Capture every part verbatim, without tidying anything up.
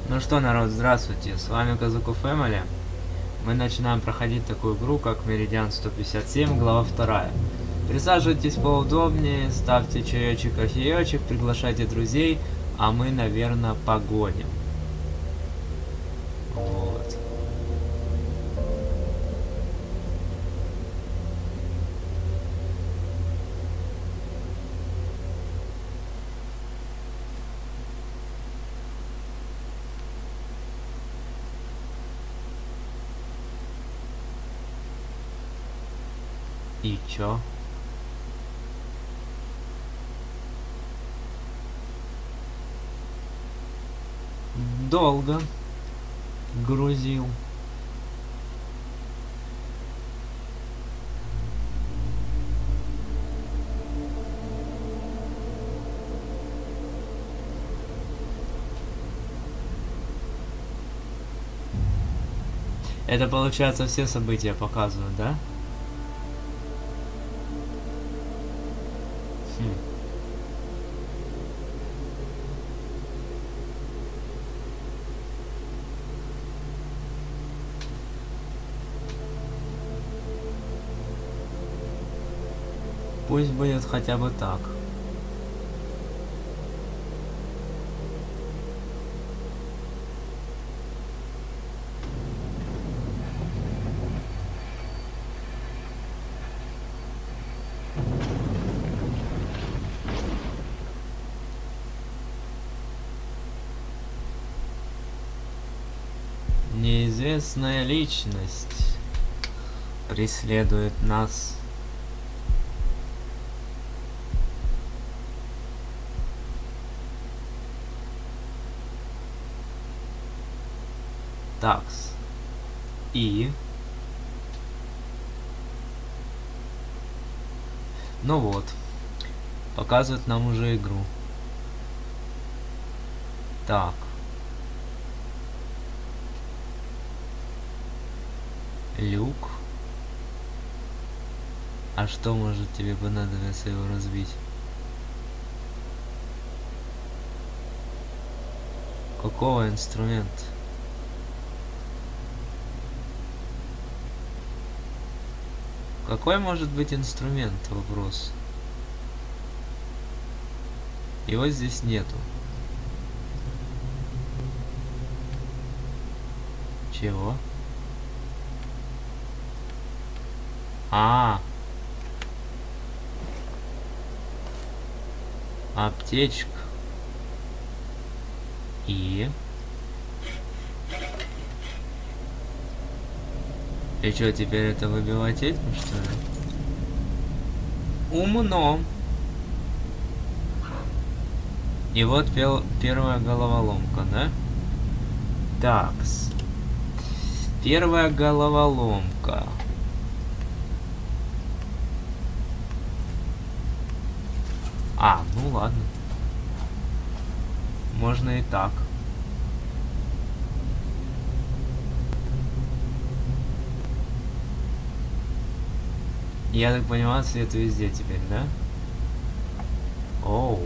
Ну что, народ, здравствуйте, с вами Казаку Фэмили. Мы начинаем проходить такую игру, как Меридиан сто пятьдесят семь, глава вторая. Присаживайтесь поудобнее, ставьте чаечек, кофеечек, приглашайте друзей, а мы, наверное, погоним. Вот. И чё? Долго грузил. Это получается все события показывают, да? Хм. Пусть будет хотя бы так. Неизвестная личность преследует нас. Такс. И... Ну вот. Показывает нам уже игру. Так. Люк. А что может тебе понадобиться его разбить? Какого инструмента? Какой может быть инструмент? Вопрос. Его здесь нету. Чего? А, аптечка. И... И что, теперь это выбивать этим, что ли? Умно. И вот пел первая головоломка, да? Такс. Первая головоломка. А, ну ладно. Можно и так. Я так понимаю, свет везде теперь, да? Оу.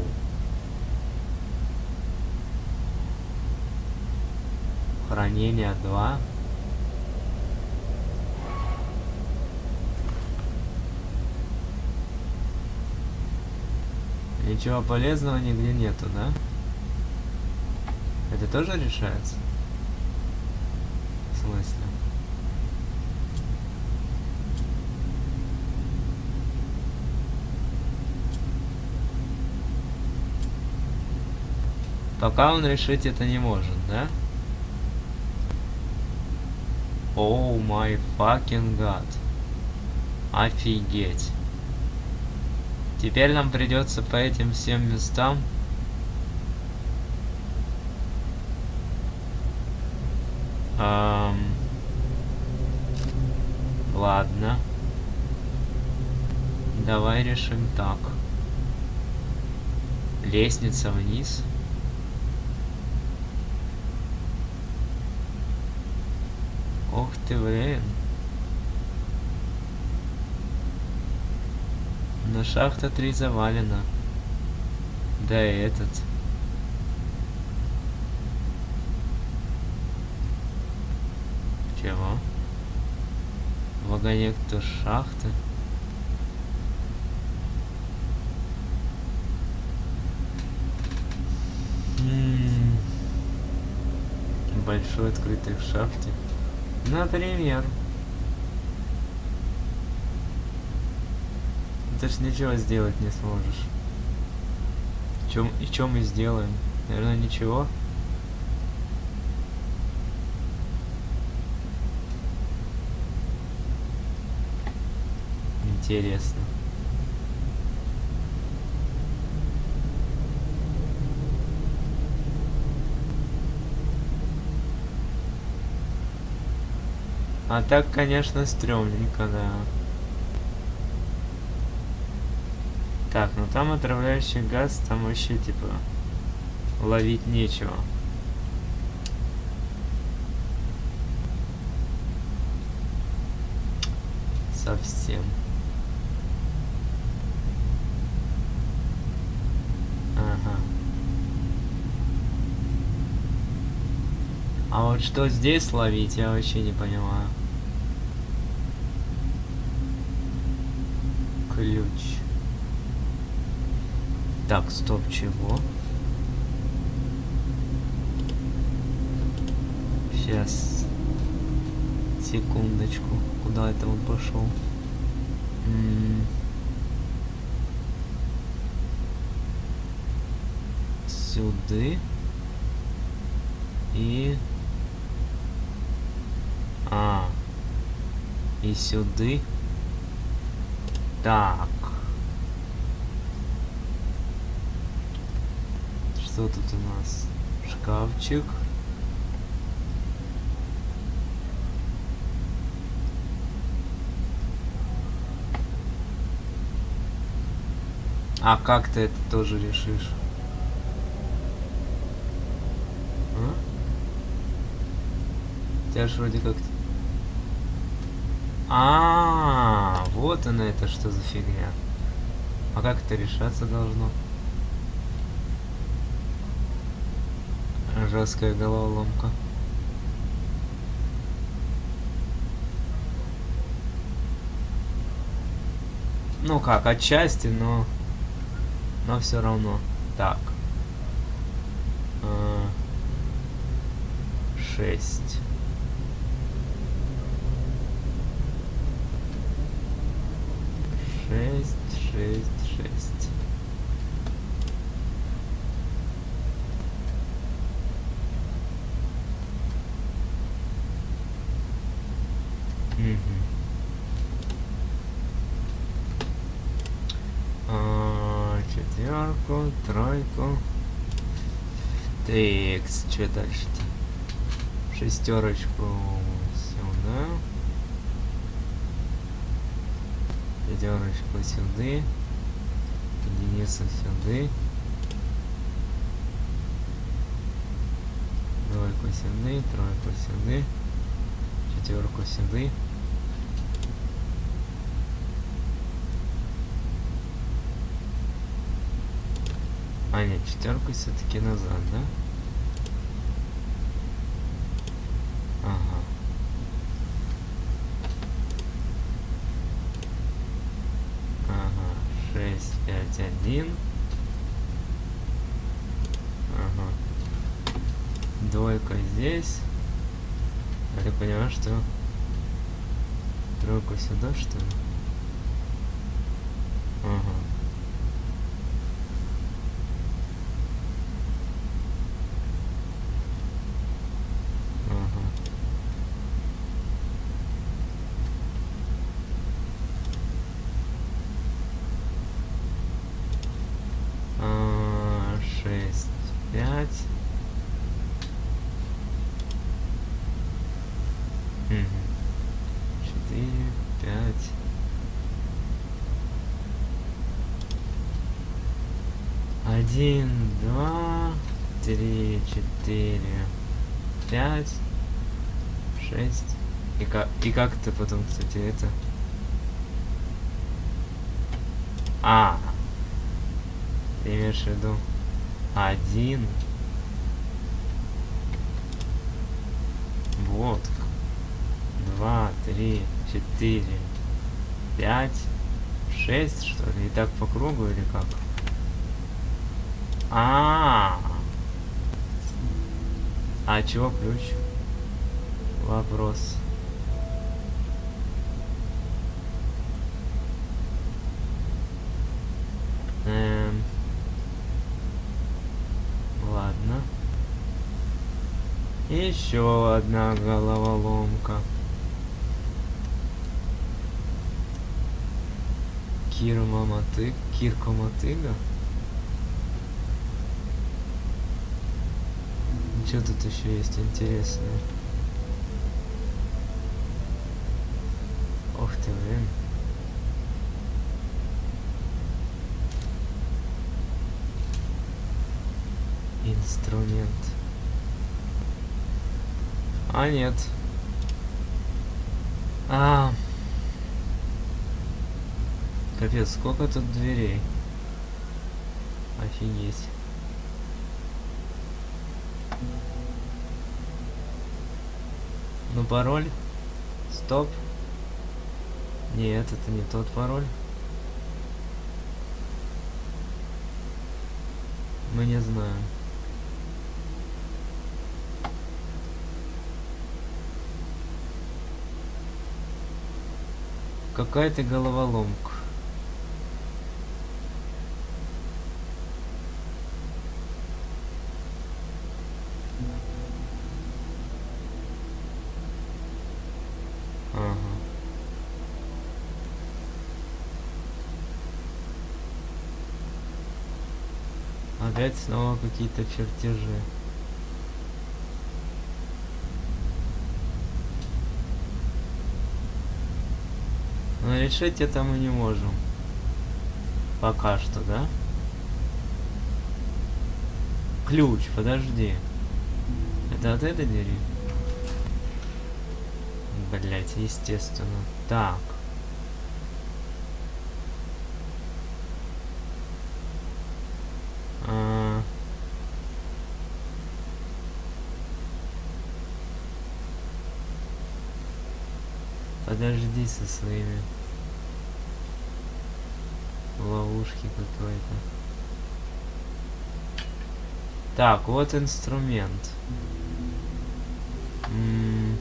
Хранение два. Ничего полезного нигде нету, да? Это тоже решается? В смысле? Пока он решить это не может, да? Оу май факинг гад. Офигеть. Теперь нам придется по этим всем местам. Эм... Ладно. Давай решим так. Лестница вниз. Ох ты, блин. Но шахта три завалена. Да и этот. Коннектор шахты. М-м-м. Большой открытый в шахте. Например. Ты ж ничего сделать не сможешь. Чем, и что мы сделаем? Наверное, ничего. Интересно. А так, конечно, стрёмненько, да. Так, ну там отравляющий газ, там вообще, типа, ловить нечего. Совсем. Ага. А вот что здесь ловить, я вообще не понимаю. Ключ. Так, стоп, чего? Сейчас. Секундочку. Куда это он пошел? М-м. Сюда. И... А. И сюда. Так. Что тут у нас? Шкафчик. А как ты это тоже решишь? А? У тебя ж вроде как... А, -а, а, вот она это что за фигня. А как это решаться должно? Жесткая головоломка. Ну как, отчасти, но... Но все равно. Так. А, шесть. Шесть, шесть, шесть. Угу. А, четверку, тройку. Текс, что дальше-то? Шестерочку сюда. Пятерочку сюда. Единицу сюда. Двойку сюда, тройку сюда. Четверку сюда. А, нет, четверку все-таки назад, да? Ага. Ага. шесть, пять, один. Ага. Двойка здесь. А ты понимаешь, что тройку сюда, что ли? Ага. шесть, пять. четыре, пять. один, два, три, четыре, пять, шесть. И как, и как ты потом, кстати, это... А, ты имеешь в виду один. Вот. Два, три, четыре, пять, шесть, что ли? И так по кругу или как? А, -а, -а. А чего ключ? Вопрос. Эм. Ладно. Еще одна головоломка. Кирма Мотыга. Кирко Мотыга. Что тут еще есть интересное? Ох ты, блин. Инструмент. А, нет. А. Капец, сколько тут дверей. Офигеть. Ну, пароль. Стоп. Нет, это не тот пароль. Мы не знаем. Какая-то головоломка. Ага. Опять снова какие-то чертежи. Но решить это мы не можем. Пока что, да? Ключ, подожди. Это от этой двери? Блять, естественно. Так. А... Подожди со своими. Ловушки какой-то. Так, вот инструмент. М-м-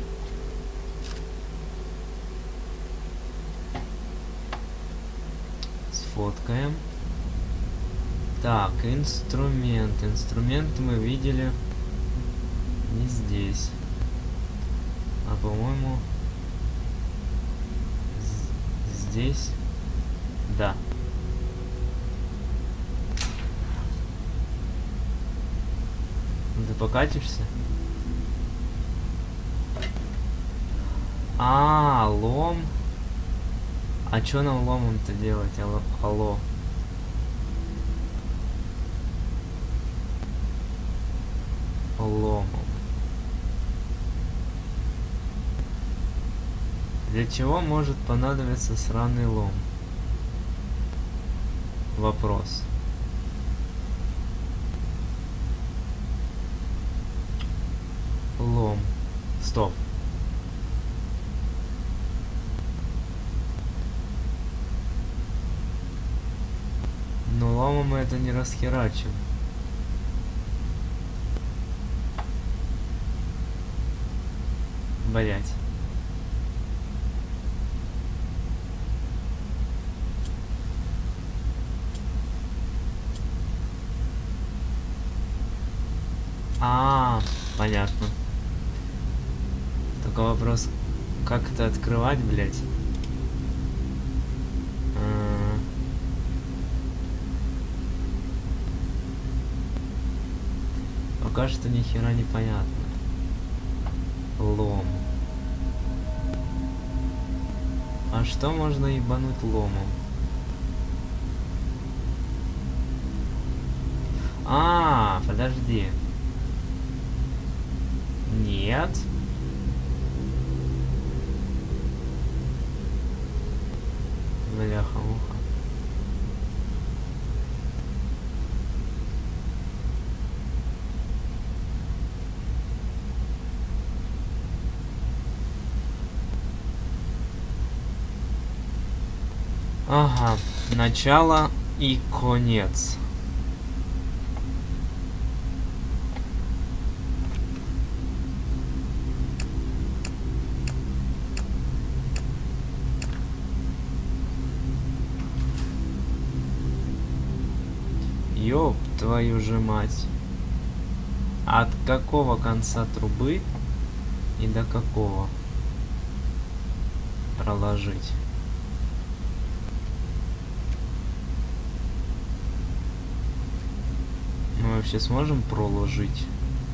Сфоткаем. Так, инструмент. Инструмент мы видели не здесь. А по-моему здесь. Да. Ты покатишься? А, лом. А чё нам ломом-то делать? Алло. Алло. Ломом. Для чего может понадобиться сраный лом? Вопрос. Лом. Стоп. Но ломом мы это не расхерачим. Блять. А, понятно. Только вопрос, как это открывать, блять? А... Пока что ни хера не понятно. Лом. А что можно ебануть ломом? А, подожди. Нет. Бляха-муха. Ага, начало и конец. Ёб твою же мать. От какого конца трубы и до какого проложить? Мы вообще сможем проложить?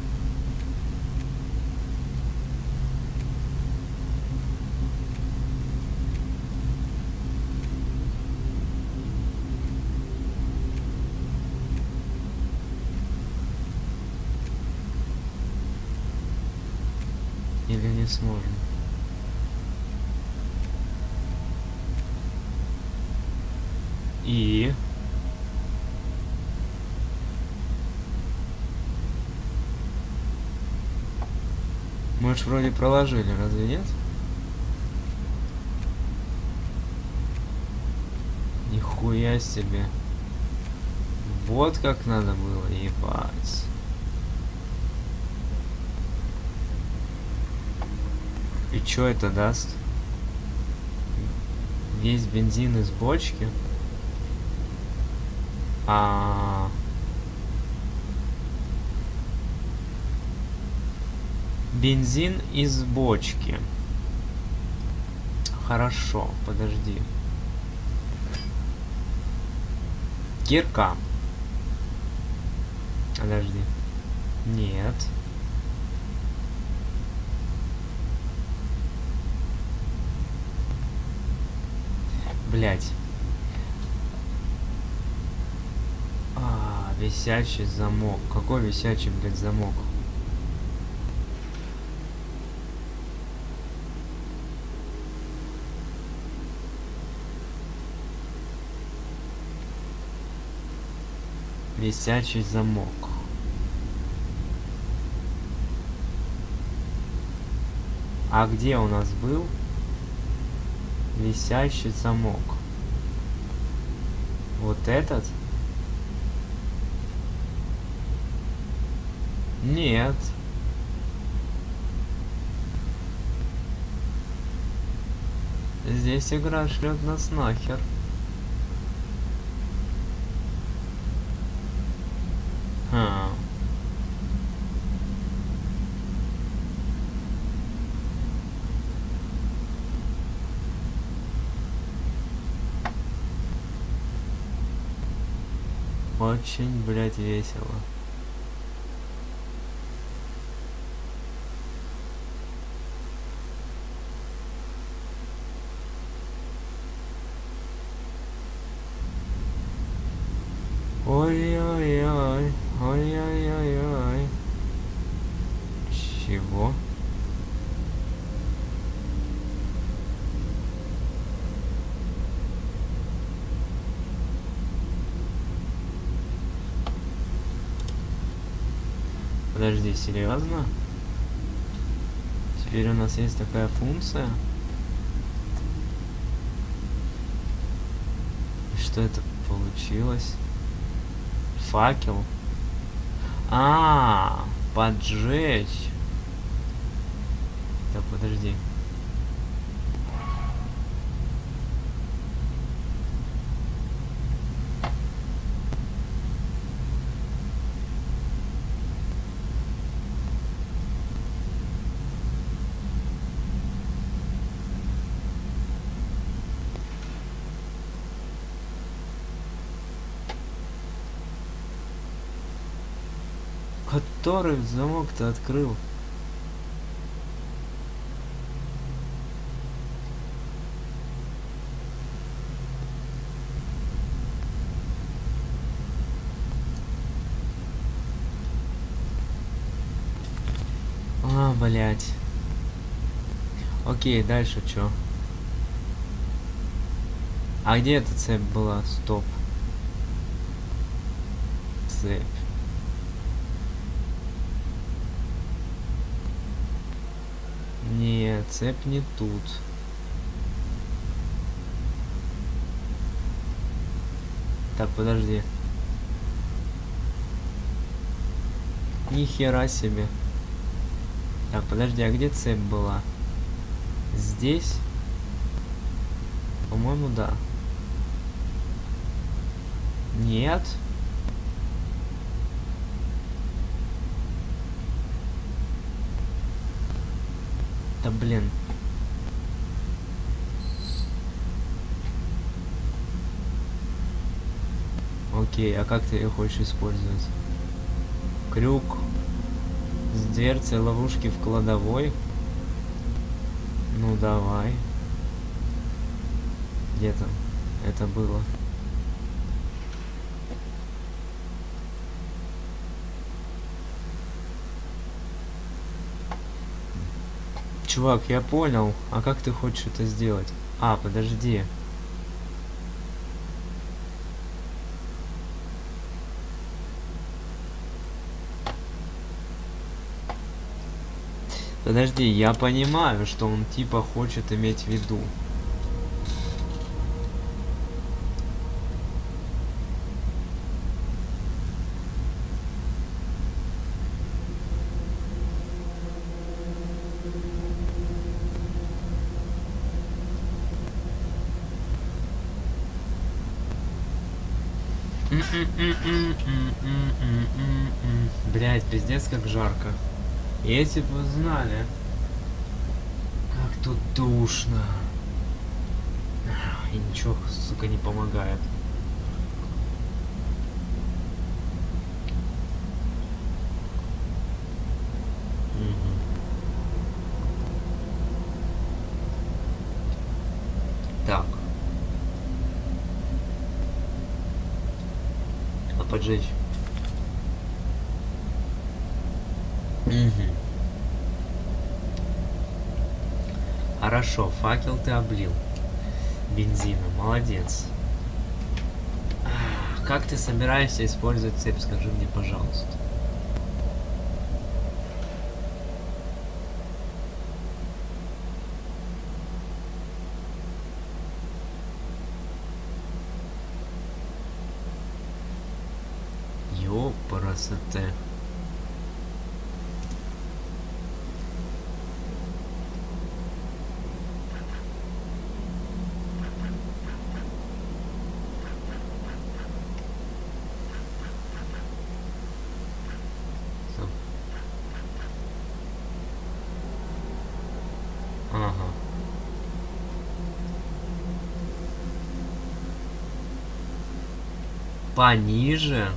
Или не сможем? И... Мы ж вроде проложили, разве нет? Нихуя себе. Вот как надо было, ебать. И чё это даст? Весь бензин из бочки? А, -а, -а. Бензин из бочки. Хорошо, подожди. Кирка. Подожди. Нет. Блять. А, висячий замок. Какой висячий, блядь, замок? Висячий замок. А где у нас был висящий замок? Вот этот? Нет. Здесь игра шлет нас нахер. Ха. Очень, блядь, весело. Ой-ой-ой, ой-ой-ой-ой. Чего? Подожди, серьезно? Теперь у нас есть такая функция. Что это получилось? Факел. А, поджечь. Так, подожди. Который замок-то открыл? А, блять. Окей, дальше чё? А где эта цепь была? Стоп. Цепь. Нет, цепь не тут. Так, подожди. Ни хера себе. Так, подожди, а где цепь была? Здесь? По-моему, да. Нет. Да блин. Окей, а как ты ее хочешь использовать? Крюк с дверцей ловушки в кладовой. Ну давай. Где там это было? Чувак, я понял. А как ты хочешь это сделать? А, подожди. Подожди, я понимаю, что он типа хочет иметь в виду. Блять, пиздец как жарко. Если бы вы знали, как тут душно. И ничего, сука, не помогает. Угу. Так. А поджечь? Угу. Хорошо, факел ты облил бензином, молодец. Как ты собираешься использовать цепь, скажи мне, пожалуйста. Ёпарасоте. Ага. Пониже.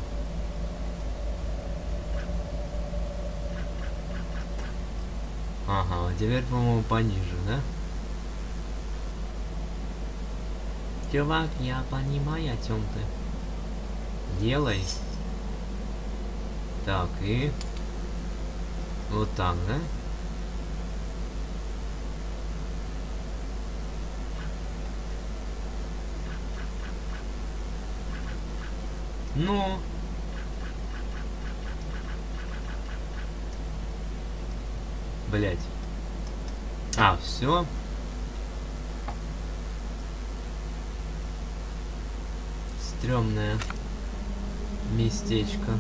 Ага, теперь, по-моему, пониже, да? Чувак, я понимаю, о чем ты. Делай. Так, и... Вот так, да? Ну... Блять. А, все. Стрёмное местечко.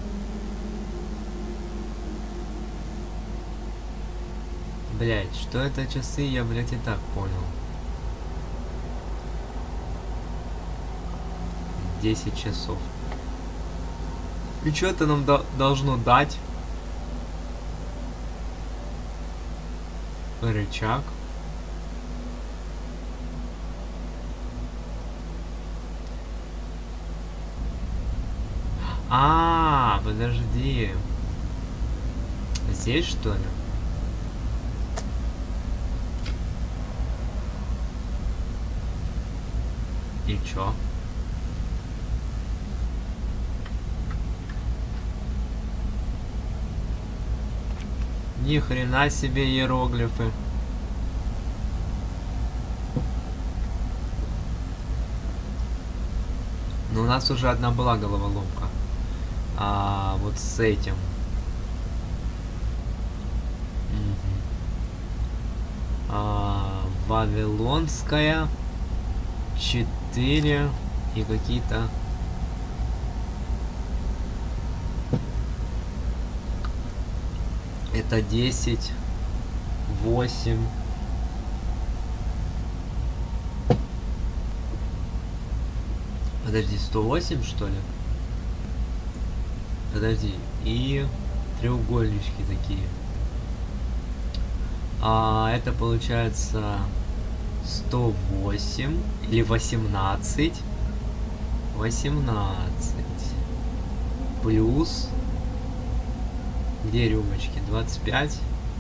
Блять, что это часы, я, блять, и так понял. десять часов. И что это нам до должно дать? Рычаг. А, подожди. Здесь, что ли? И чё? Ни хрена себе иероглифы. Но у нас уже одна была головоломка. А вот с этим. Угу. А, Вавилонская. четыре. И какие-то Это десять, восемь. Подожди, сто восемь, что ли? Подожди. И треугольнички такие. А это получается сто восемь или восемнадцать. восемнадцать. Плюс... Где рюмочки? двадцать пять.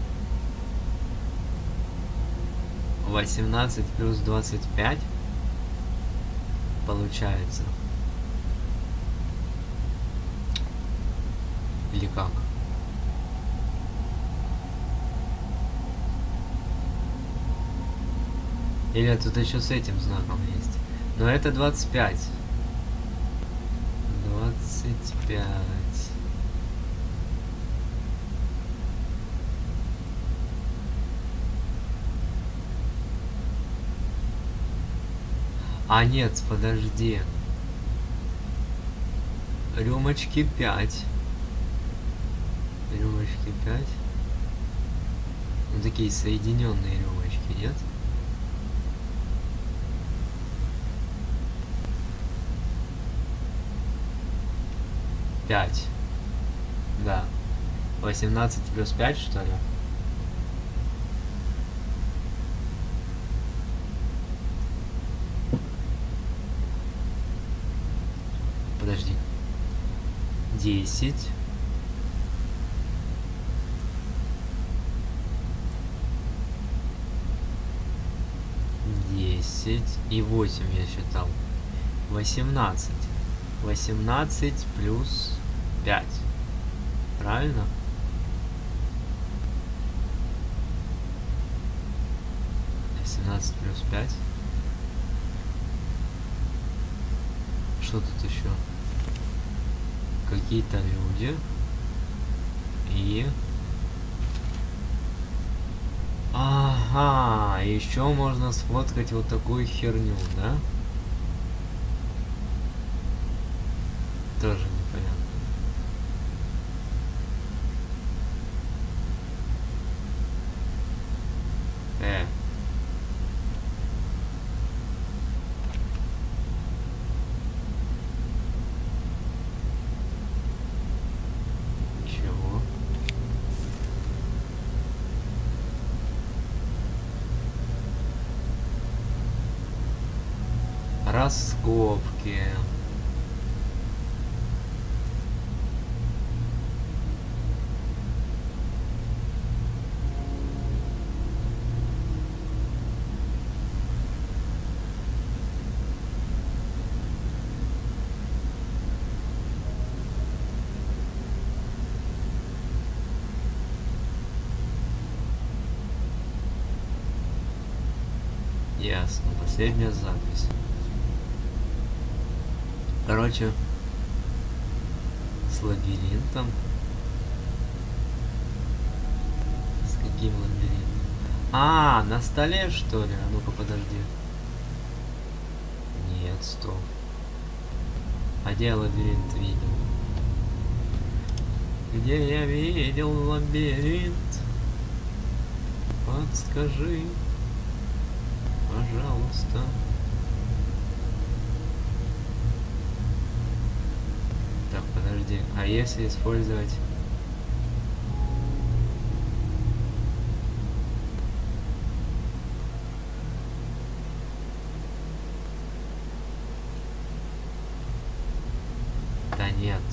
восемнадцать плюс двадцать пять. Получается. Или как? Или тут еще с этим знаком есть. Но это двадцать пять. двадцать пять. А нет, подожди. Рюмочки пять. Рюмочки пять. Ну такие соединенные рюмочки, нет? пять. Да. восемнадцать плюс пять, что ли? Подожди. десять. десять и восемь я считал. восемнадцать. восемнадцать плюс пять. Правильно? восемнадцать плюс пять. Что тут еще? Какие-то люди. И... Ага, еще можно сфоткать вот такую херню, да? Тоже непонятно. Э. Чего? Раскопки. Ясно. Последняя запись. Короче, с лабиринтом. С каким лабиринтом? А, на столе, что ли? А ну-ка, подожди. Нет, стоп. А где я лабиринт видел? Где я видел лабиринт? Подскажи, пожалуйста. Так, подожди. А если использовать... Да нет.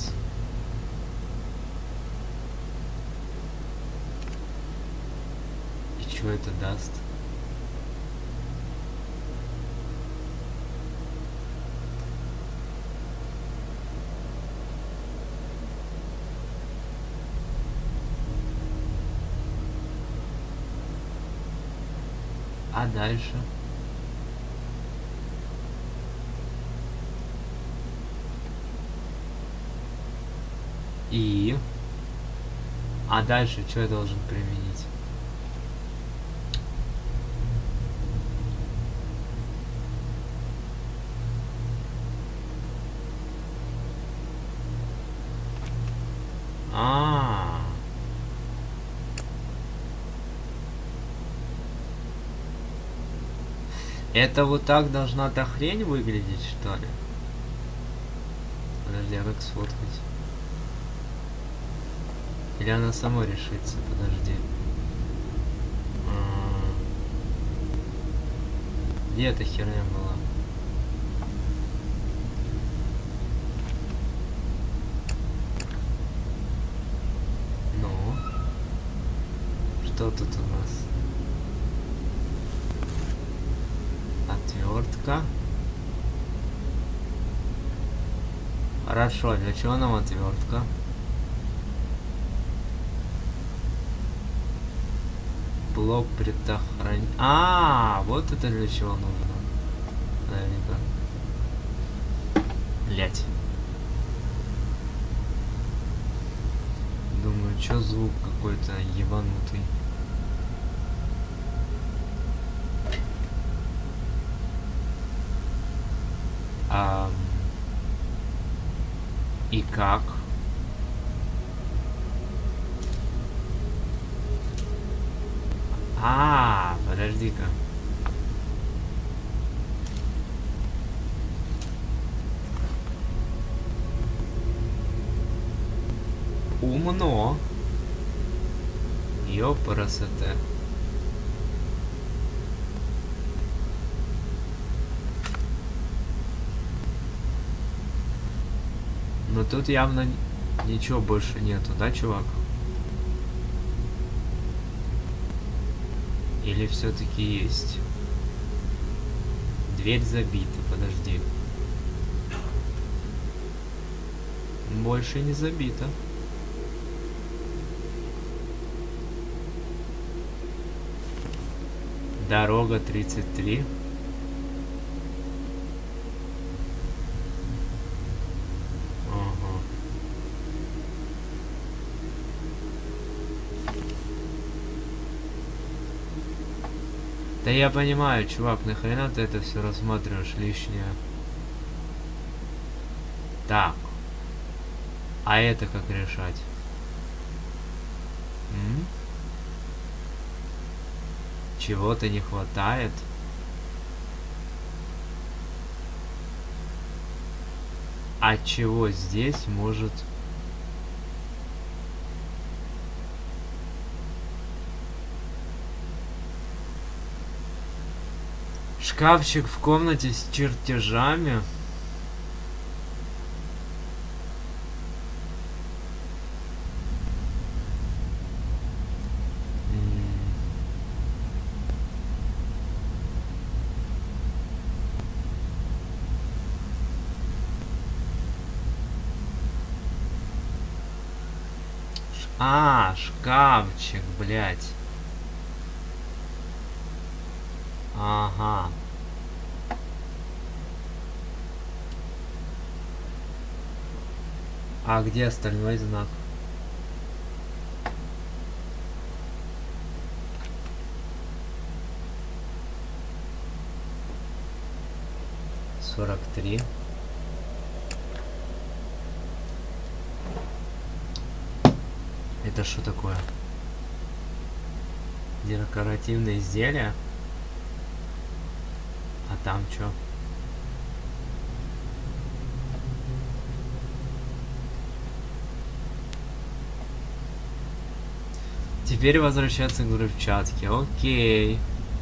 И что это даст? А дальше? И... А дальше что я должен применить? А, Это вот так должна та хрень выглядеть, что ли? Подожди, а как сфоткать? Или она сама решится? Подожди. А-а-а. Где эта херня была? Ну? Что тут у нас? Отвертка. Хорошо, для чего нам отвертка? Блок предохранения. А, вот это для чего нужно. Наверняка. Блять. Думаю, чё звук какой-то ебанутый. А, и как? А, подожди-ка. Умно. Ёпарасоте. Но тут явно ничего больше нету, да, чувак? Или все-таки есть? Дверь забита, подожди. Больше не забита. Дорога тридцать три. Ага. Да я понимаю, чувак, нахрена ты это все рассматриваешь лишнее? Так. А это как решать? М? Чего-то не хватает? А чего здесь может... Шкафчик в комнате с чертежами. А, шкафчик, блядь. Ага. А где остальной знак? сорок три. Это что такое? Декоративные изделия? А там что? Теперь возвращаться к взрывчатке. Окей.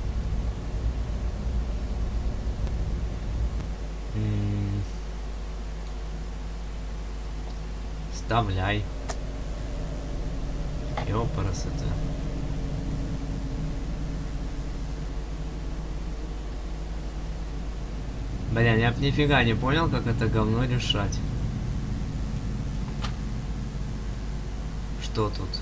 М-м. Вставляй. Ёпарас это. Блин, я б нифига не понял, как это говно решать. Что тут?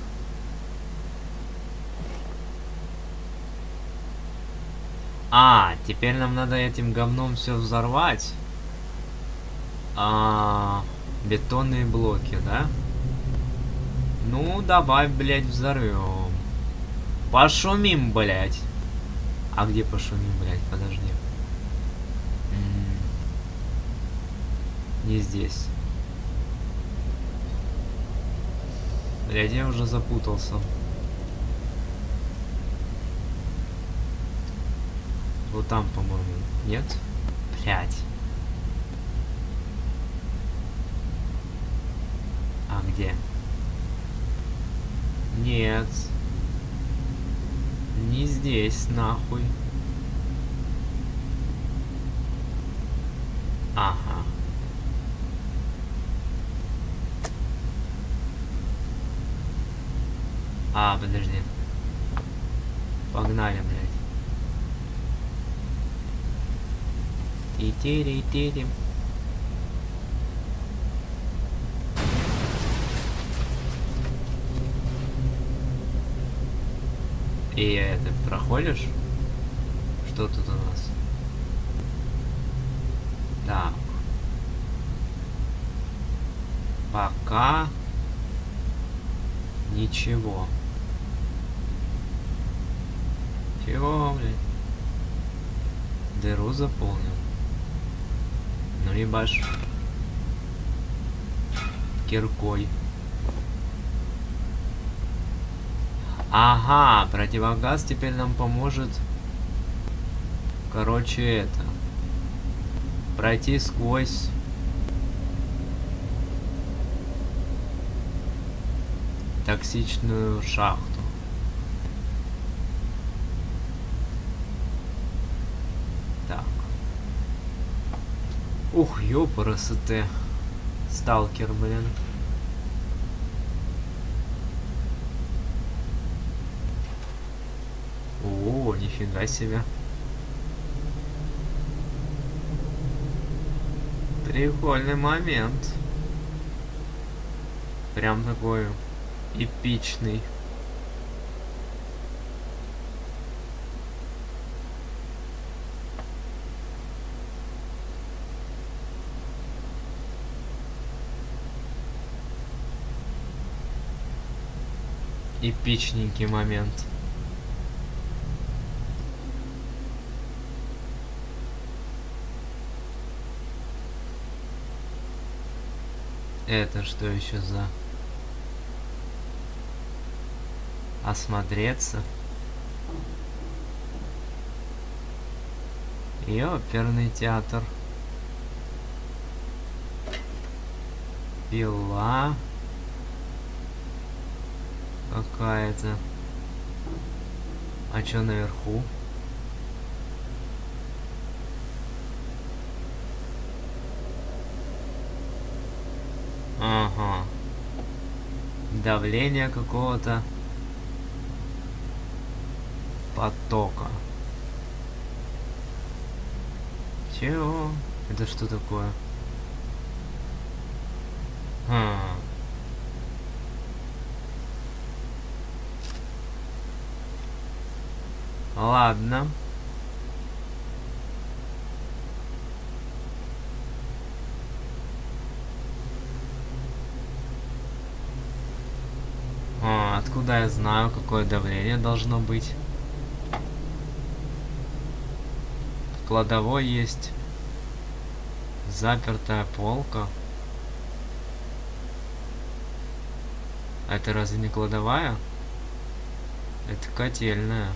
А, теперь нам надо этим говном все взорвать. А, бетонные блоки, да? Ну, давай, блядь, взорвем. Пошумим, блядь. А где пошумим, блядь? Подожди. М-м- не здесь. Блядь, я уже запутался. Вот там, по-моему. Нет? Блять. А где? Нет. Не здесь, нахуй. Ага. А, подожди. Погнали, блядь. Ти-ти-ри-ти-ри. И это проходишь? Что тут у нас? Так. Пока ничего. Чего, блядь? Дыру заполнил. Ну ебашь. Киркой. Ага, противогаз теперь нам поможет. Короче, это. Пройти сквозь. Токсичную шахту. Так. Ух, ёпарасоте. Сталкер, блин. О, нифига себе. Прикольный момент. Прям такой эпичный. Эпичненький момент. Это что еще за... Осмотреться. И оперный театр. Пила. Какая-то. А чё наверху? Ага. Давление какого-то потока. Чего? Это что такое? Хм. Ладно. А, откуда я знаю, какое давление должно быть? В кладовой есть запертая полка. А это разве не кладовая? Это котельная.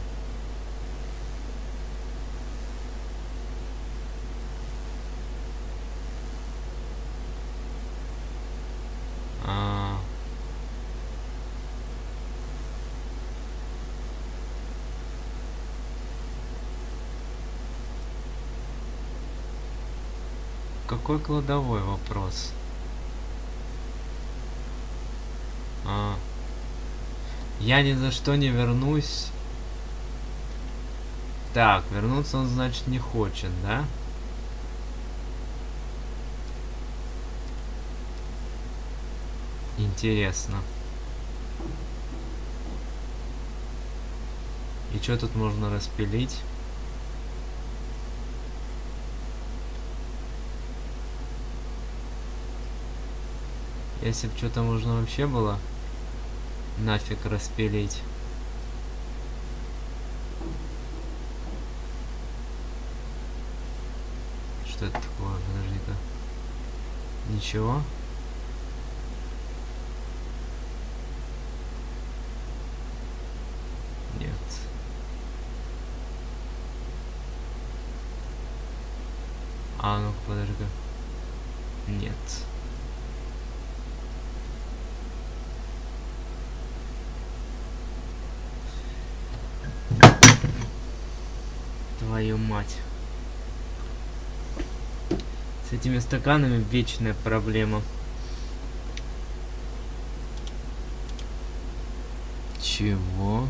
А... Какой кладовой вопрос? А... Я ни за что не вернусь. Так, вернуться он, значит, не хочет, да? Интересно. И что тут можно распилить? Если бы что-то можно вообще было нафиг распилить. Что это такое? Подожди-ка. Ничего? Нет. А, ну подожди. Нет. Твою мать. С этими стаканами вечная проблема. Чего?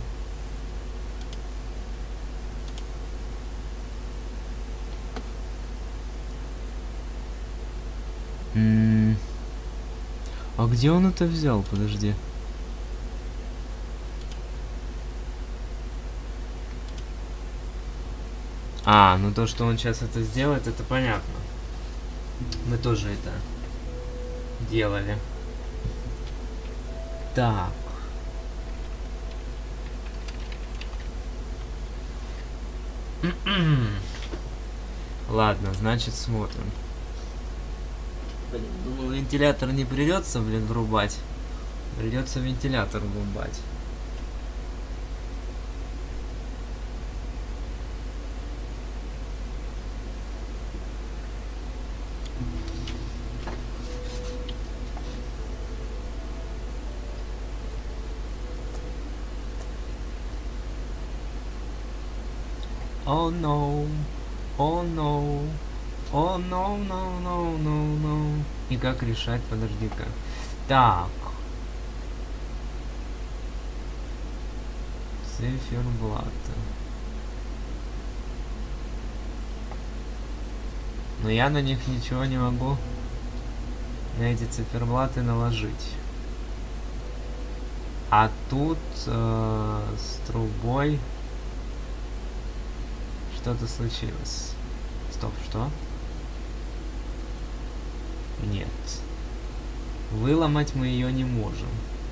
М-м- а где он это взял? Подожди. А, ну то, что он сейчас это сделает, это понятно. Мы тоже это делали. Так. Ладно, значит смотрим. Блин, думаю, вентилятор не придется, блин, врубать. Придется вентилятор врубать. Oh no, oh no, oh no, no, no, no, no. И как решать, подожди-ка. Так. Циферблаты. Но я на них ничего не могу, на эти циферблаты, наложить. А тут э, с трубой что-то случилось. Стоп, что? Нет. Выломать мы ее не можем.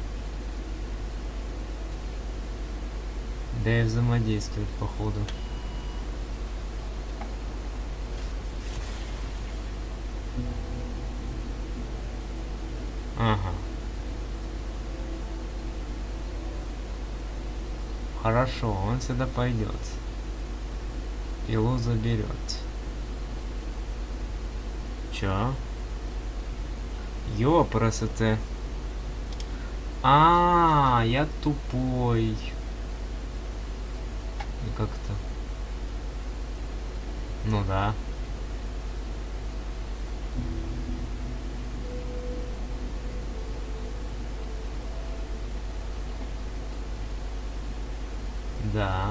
Да и взаимодействует, походу. Ага. Хорошо, он сюда пойдет. Пилу заберет. Чё? Ёпросоте. А, я тупой. И как-то. Ну да. Да.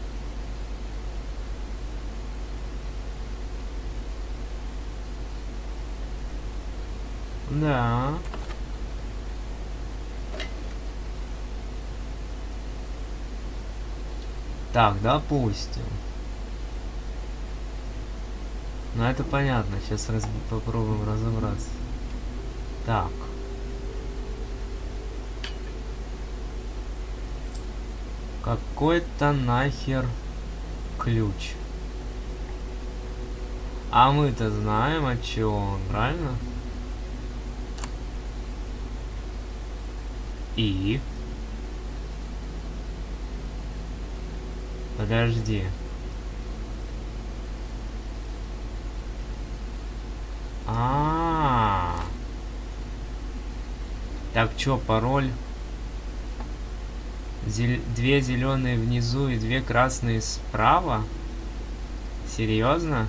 Да. Так, допустим. Ну это понятно. Сейчас раз... попробуем разобраться. Так. Какой-то нахер ключ. А мы-то знаем, от чего он, правильно? И? Подожди. А-а-а. Так, чё, пароль? Зел... Две зеленые внизу и две красные справа? Серьезно?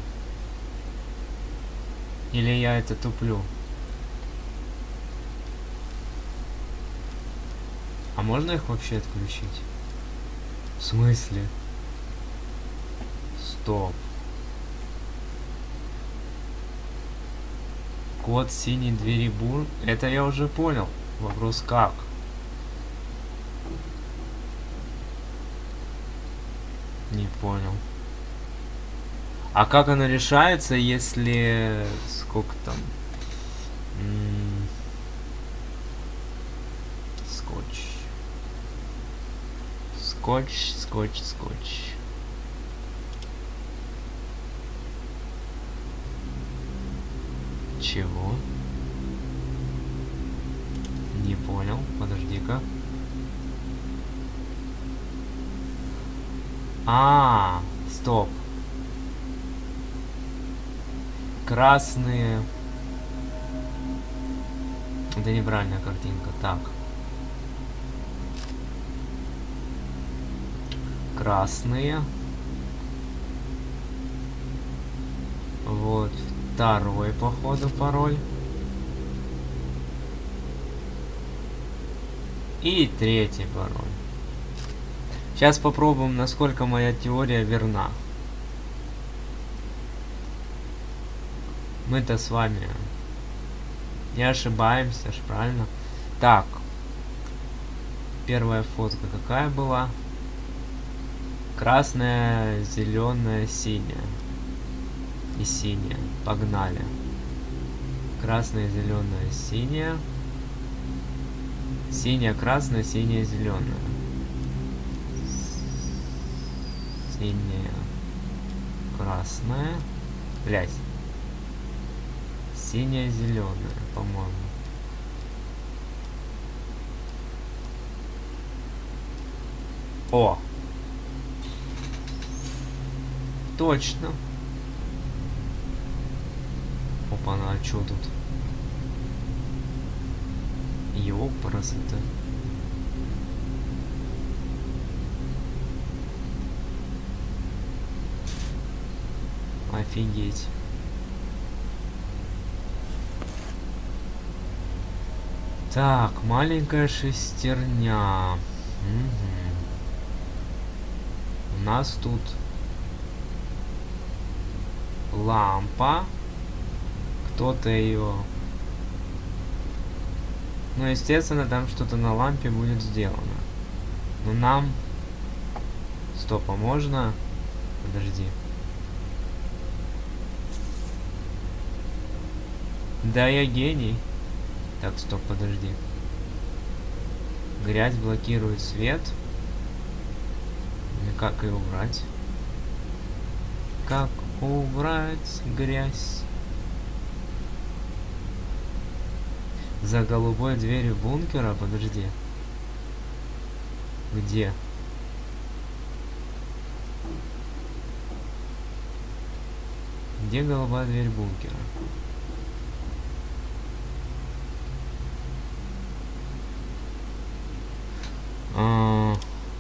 Или я это туплю? А можно их вообще отключить? В смысле? Стоп. Код синей двери бур. Это я уже понял. Вопрос как? Не понял. А как оно решается, если... Сколько там? М-м- скотч. Скотч, скотч, скотч. Чего? Не понял. Подожди-ка. А, стоп. Красные. Это неправильная картинка. Так. Красные. Вот. Второй, походу, пароль. И третий пароль. Сейчас попробуем, насколько моя теория верна. Мы-то с вами не ошибаемся, ж правильно? Так. Первая фотка какая была? Красная, зеленая, синяя. И синяя. Погнали. Красная, зеленая, синяя. Синяя, красная, синяя, зеленая. Синяя, красная. Блять. Синяя, зеленая, по-моему. О! Точно. Опа-на, а чё тут? Ёпрст-то. Офигеть. Так, маленькая шестерня. Угу. У нас тут лампа. Кто-то ее... Ну, естественно, там что-то на лампе будет сделано. Но нам... Стоп, а можно... Подожди. Да, я гений. Так, стоп, подожди. Грязь блокирует свет. И как ее убрать? Как убрать грязь? За голубой дверью бункера? Подожди. Где? Где голубая дверь бункера? А...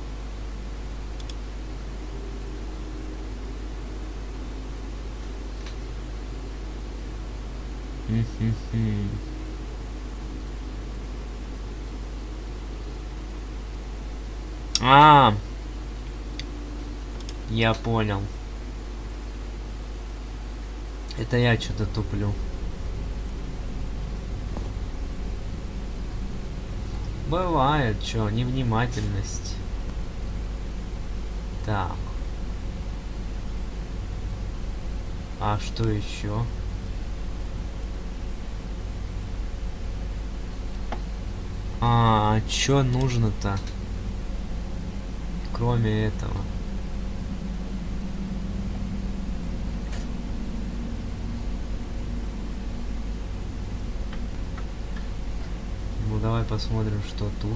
А, я понял. Это я что-то туплю. Бывает, что, невнимательность. Так. А что еще? А, а что нужно-то? Кроме этого. Ну давай посмотрим, что тут.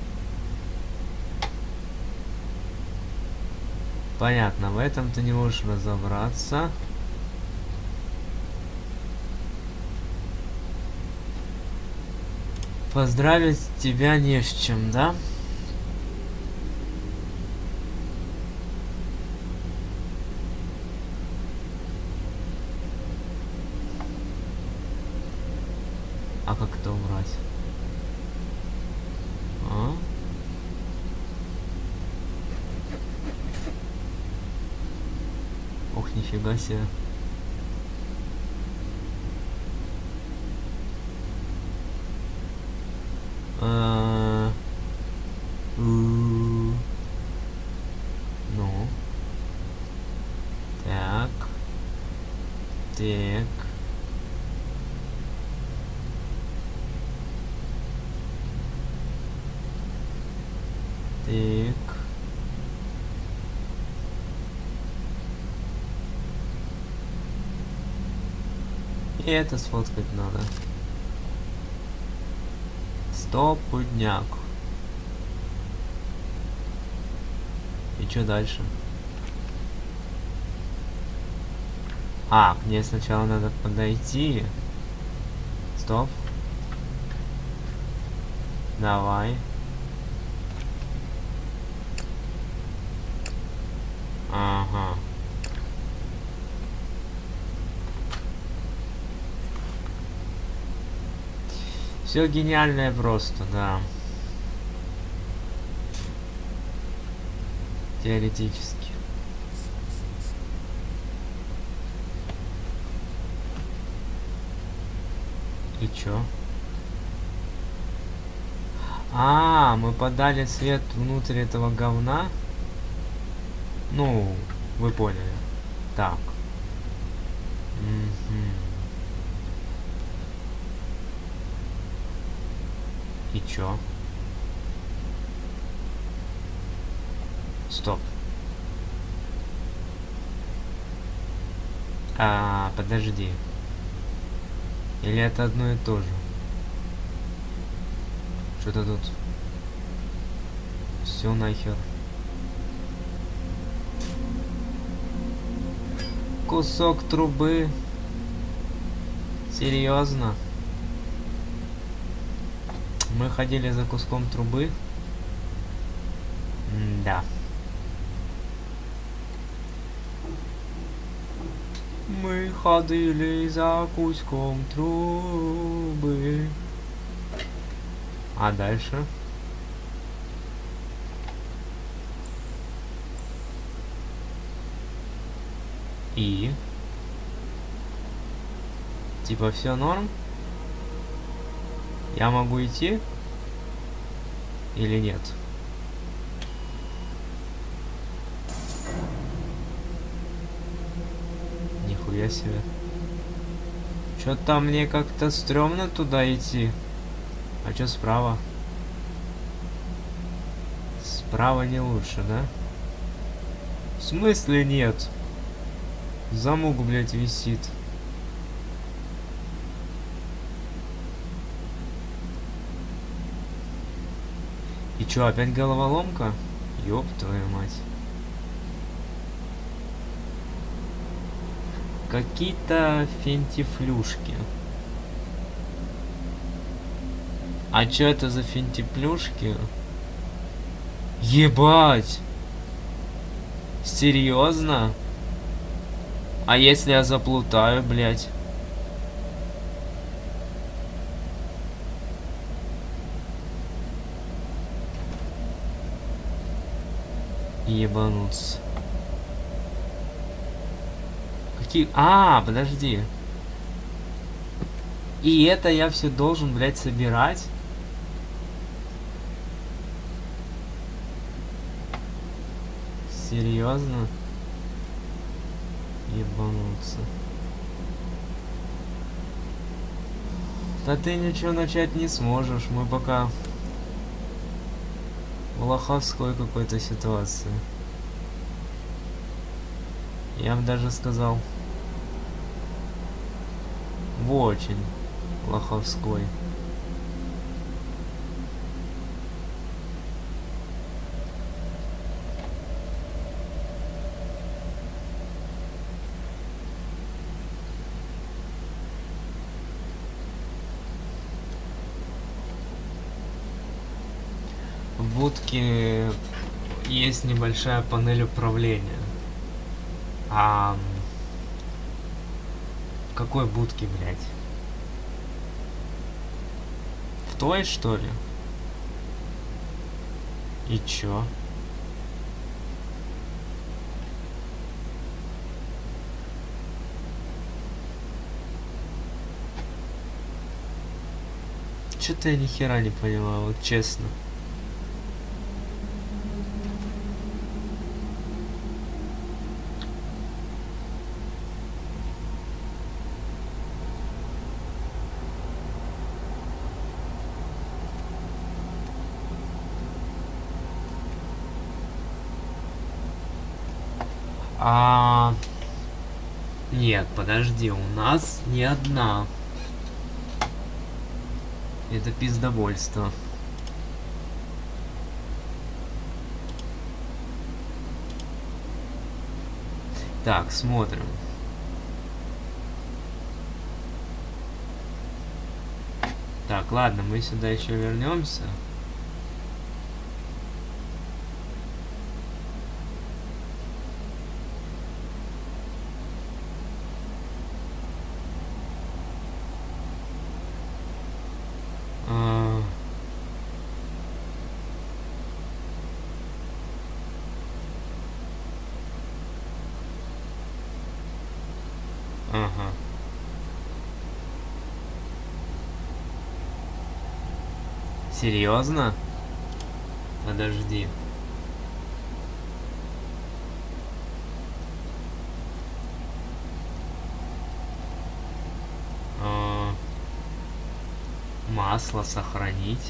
Понятно, в этом ты не можешь разобраться. Поздравить тебя не с чем, да? А как это убрать? А? Ох, нифига себе. А... Ну. Так. Так. Так. И это сфоткать надо. Стопудняк. И что дальше? А, мне сначала надо подойти. Стоп. Давай. Ага. Все гениальное просто, да. Теоретически. И чё? А, мы подали свет внутрь этого говна? Ну, вы поняли. Так. Мгм. И чё? Стоп. А, подожди. Или это одно и то же? Что-то тут... Все нахер. Кусок трубы. Серьезно? Мы ходили за куском трубы? М-да. Мы ходили за куском трубы. А дальше? И? Типа все норм? Я могу идти? Или нет? Нихуя себе. Чё-то мне как-то стрёмно туда идти. А чё справа? Справа не лучше, да? В смысле нет? Замок, блядь, висит. И чё, опять головоломка? Ёб твою мать. Какие-то фентифлюшки. А чё это за фентифлюшки? Ебать! Серьезно? А если я заплутаю, блядь? Ебануться. Какие... А, подожди. И это я все должен, блядь, собирать? Серьезно? Ебануться. Да ты ничего начать не сможешь. Мы пока в лоховской какой-то ситуации. Я бы даже сказал, в очень лоховской. В будке есть небольшая панель управления. А в какой будке, блядь? В той, что ли? И чё? Чё-то я ни хера не понимаю, вот честно. А... Нет, подожди, у нас не одна. Это пиздовольство. Так, смотрим. Так, ладно, мы сюда еще вернемся. А... Ага. Серьезно? Подожди. А... Масло сохранить.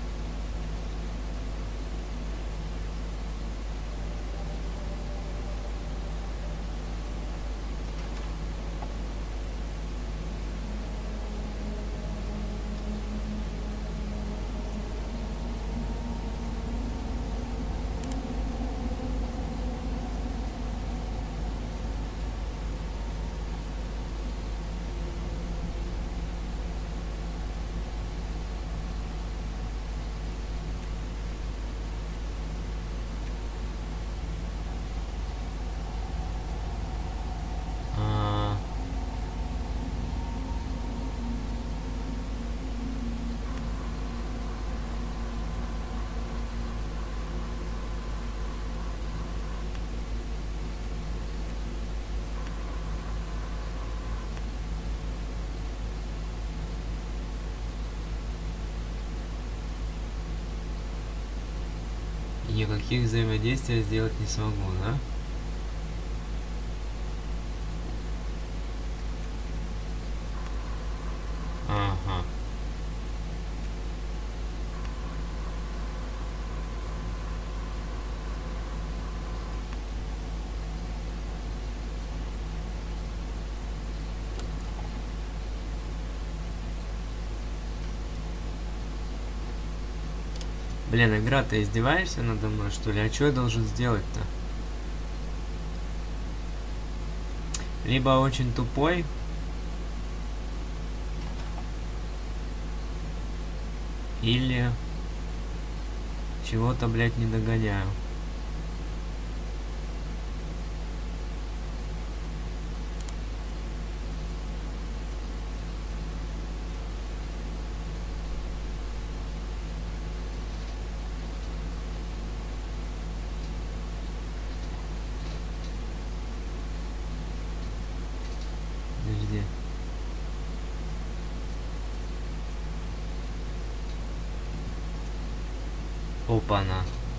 Никаких взаимодействий сделать не смогу, да? Ага. Блин, игра, ты издеваешься надо мной, что ли? А что я должен сделать-то? Либо очень тупой. Или чего-то, блядь, не догоняю. Подожди. Опа-на.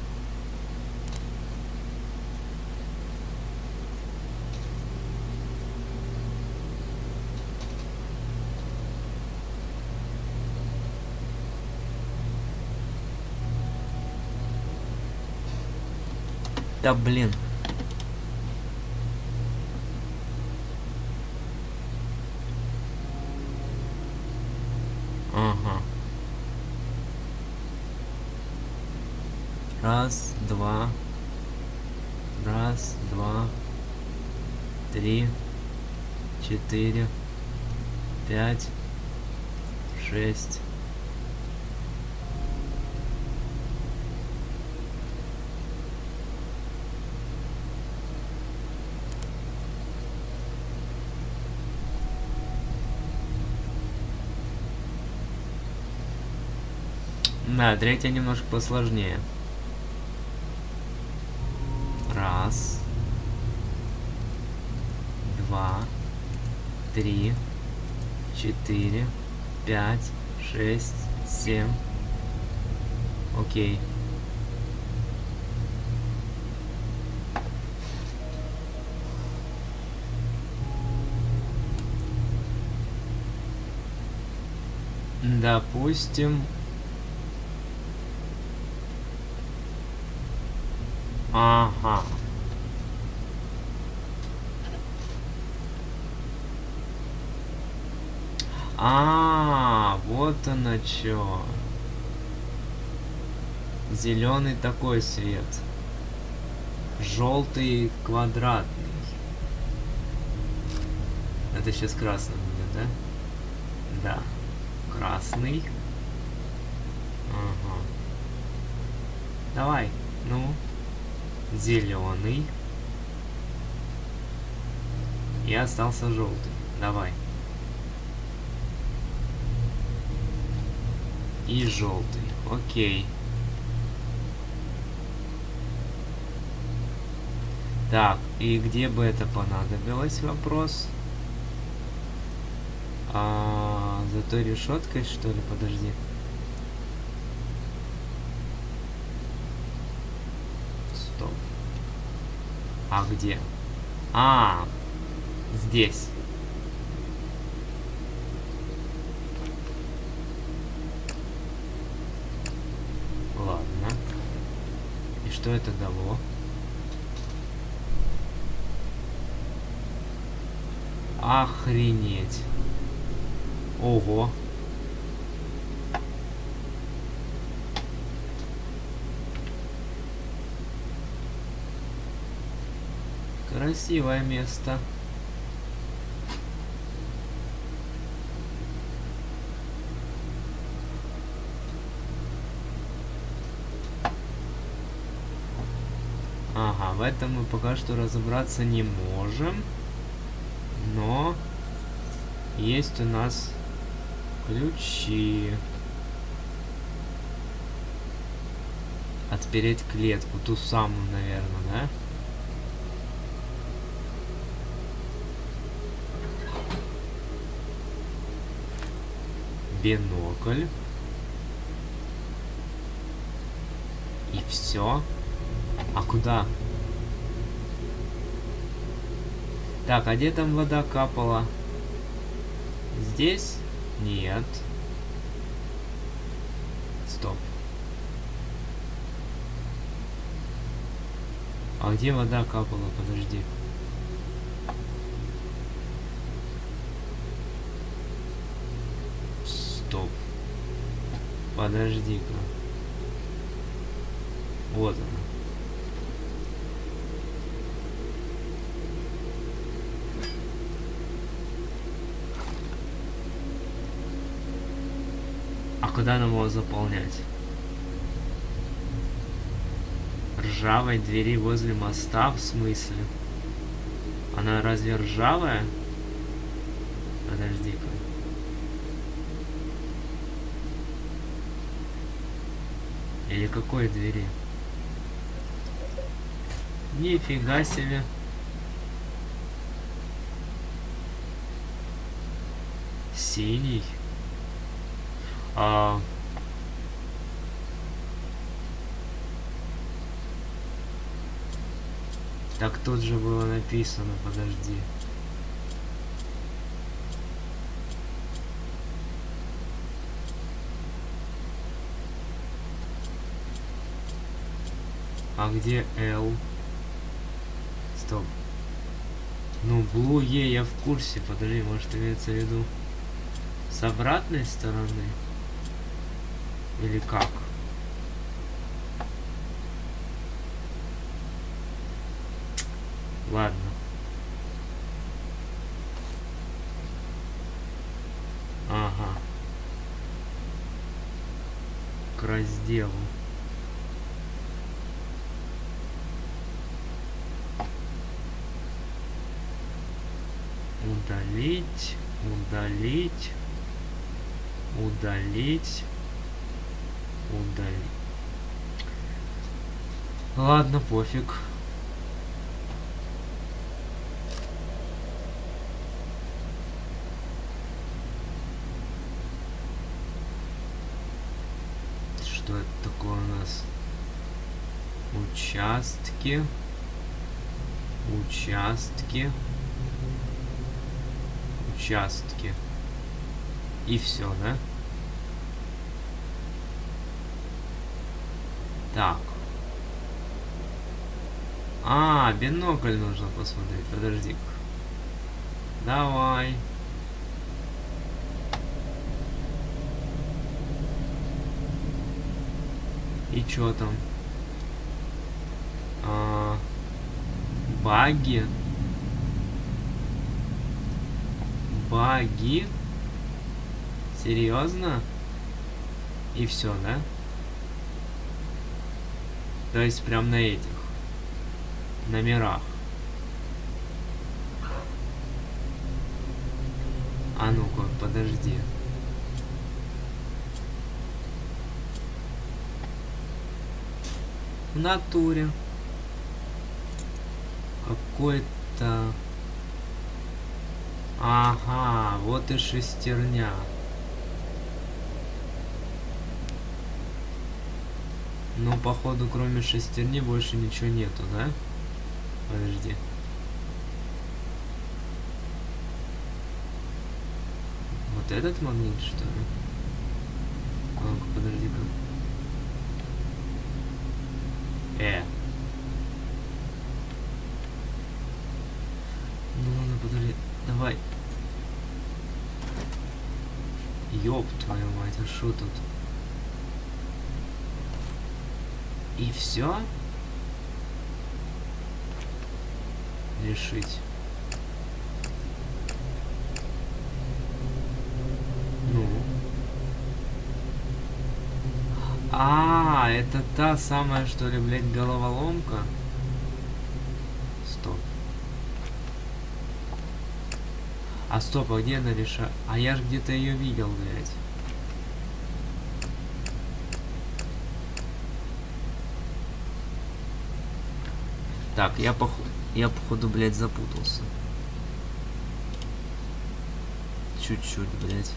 Да блин. Ага. Раз, два. Раз, два. Три. Четыре. Пять. Шесть. Да, третья немножко посложнее. Раз. Два. Три. Четыре. Пять. Шесть. Семь. Окей. Допустим... Ага. А, вот оно чё. Зеленый такой свет. Желтый квадратный. Это сейчас красный будет, да? Да. Красный. Ага. Давай. Ну. Зеленый. И остался желтый. Давай. И желтый. Окей. Так, и где бы это понадобилось, вопрос? А, за той решеткой, что ли? Подожди. Стоп. А где? А, здесь. Ладно. И что это дало? Охренеть. Ого. Красивое место. Ага, в этом мы пока что разобраться не можем. Но есть у нас ключи. Отпереть клетку, ту самую, наверное, да? Бинокль. И все. А куда? Так, а где там вода капала? Здесь? Нет. Стоп. А где вода капала? Подожди. Стоп. Подожди-ка. Вот она. А куда нам его заполнять? Ржавой двери возле моста? В смысле? Она разве ржавая? Подожди-ка. Или какой двери? Нифига себе. Синий. А... Так тут же было написано, подожди. А где L? Стоп. Ну, Blue E я в курсе. Подожди, может имеется в виду с обратной стороны? Или как? Ладно. Ага. К разделу. Удалить, удалить, удалить, удалить. Ладно, пофиг. Что это такое у нас? Участки. Участки. Участки. И все, да? Так. А, бинокль нужно посмотреть. Подожди-ка. Давай. И чё там? А, баги. Баги? Серьезно? И все, да? То есть прям на этих номерах. А ну-ка, подожди. В натуре. Какой-то... Ага, вот и шестерня. Ну, походу, кроме шестерни больше ничего нету, да? Подожди. Вот этот магнит, что ли? Ну-ка, подожди-ка. Э. Ну ладно, подожди. Давай. Ёб твою мать, а шо тут? И все? Решить. Ну. А, это та самая, что ли, блядь, головоломка? Стоп. А стоп, а где она решает? А я ж где-то ее видел, блядь. Так, я походу, я походу, блядь, запутался. Чуть-чуть, блядь.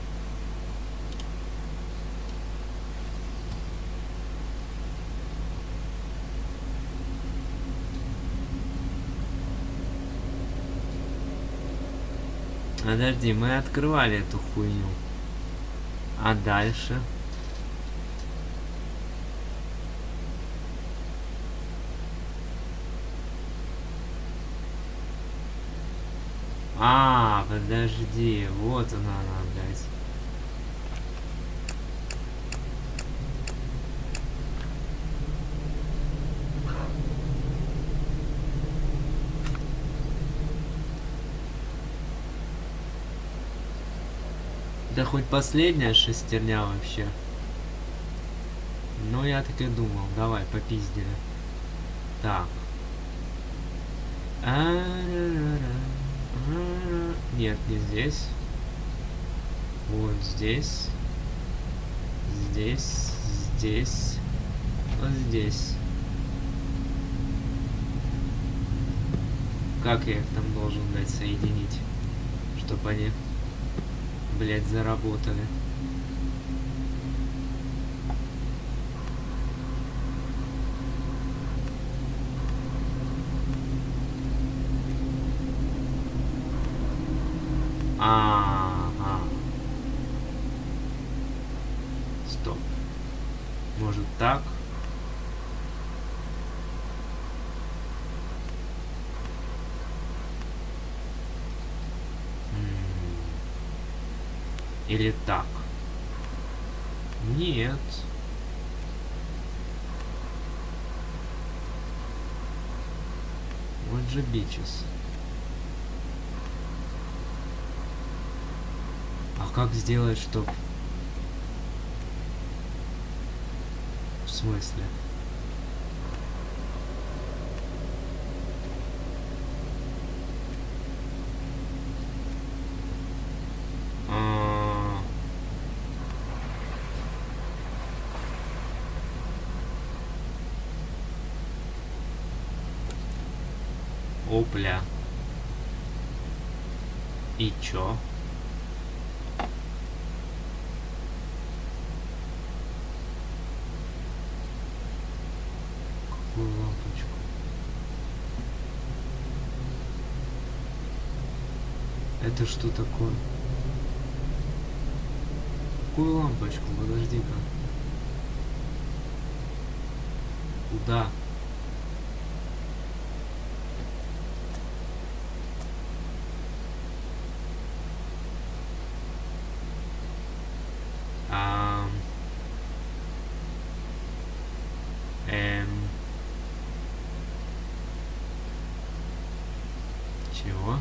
Подожди, мы открывали эту хуйню. А дальше? А, подожди, вот она, она, блядь. Да хоть последняя шестерня вообще. Ну, я так и думал. Давай, попиздили. Так. Нет, не здесь. Вот здесь. Здесь. Здесь. Вот здесь. Как я их там должен, блядь, соединить? Чтобы они, блядь, заработали. Ага. Стоп. Может так? Или так? Нет. Вот же бичес. А как сделать, чтоб... В смысле? А... Опля. И чё? Лампочку. Это что такое? Какую лампочку? Подожди-ка. Куда? А... Эм... Чего?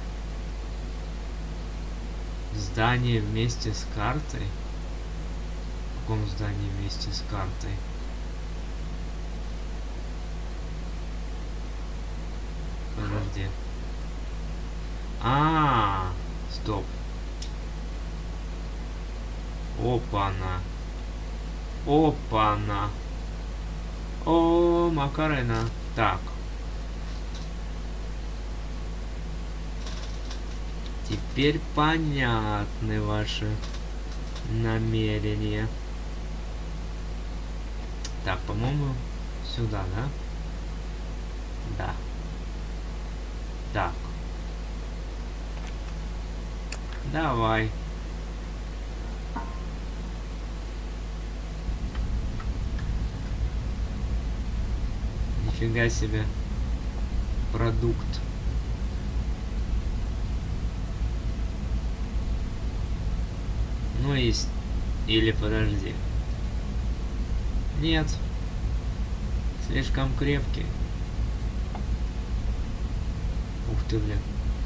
Здание вместе с картой? В каком здании вместе с картой? Подожди. А, -а, -а стоп. Опа-на. Опа-на. О, Макарена. Так. Теперь понятны ваши намерения. Так, по-моему, сюда, да? Да. Так. Давай. Нифига себе. Продукт. Ну и... Или подожди. Нет. Слишком крепкий. Ух ты, блин.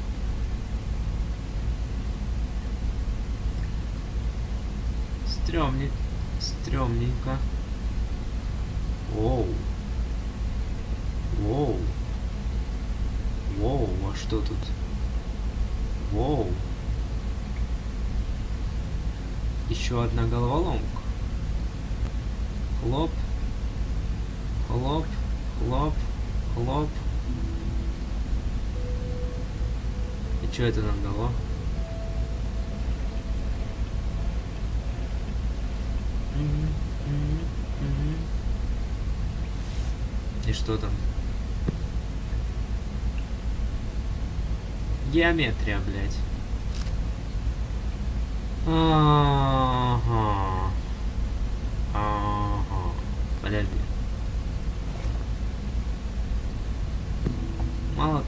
Стрёмненько. Стрёмненько. Воу. Воу. Воу, а что тут? Воу. Еще одна головоломка. Хлоп. Хлоп. Хлоп. Хлоп. И что это нам дало? И что там? Геометрия, блядь. Ага. Ага. Подожди. Молоток.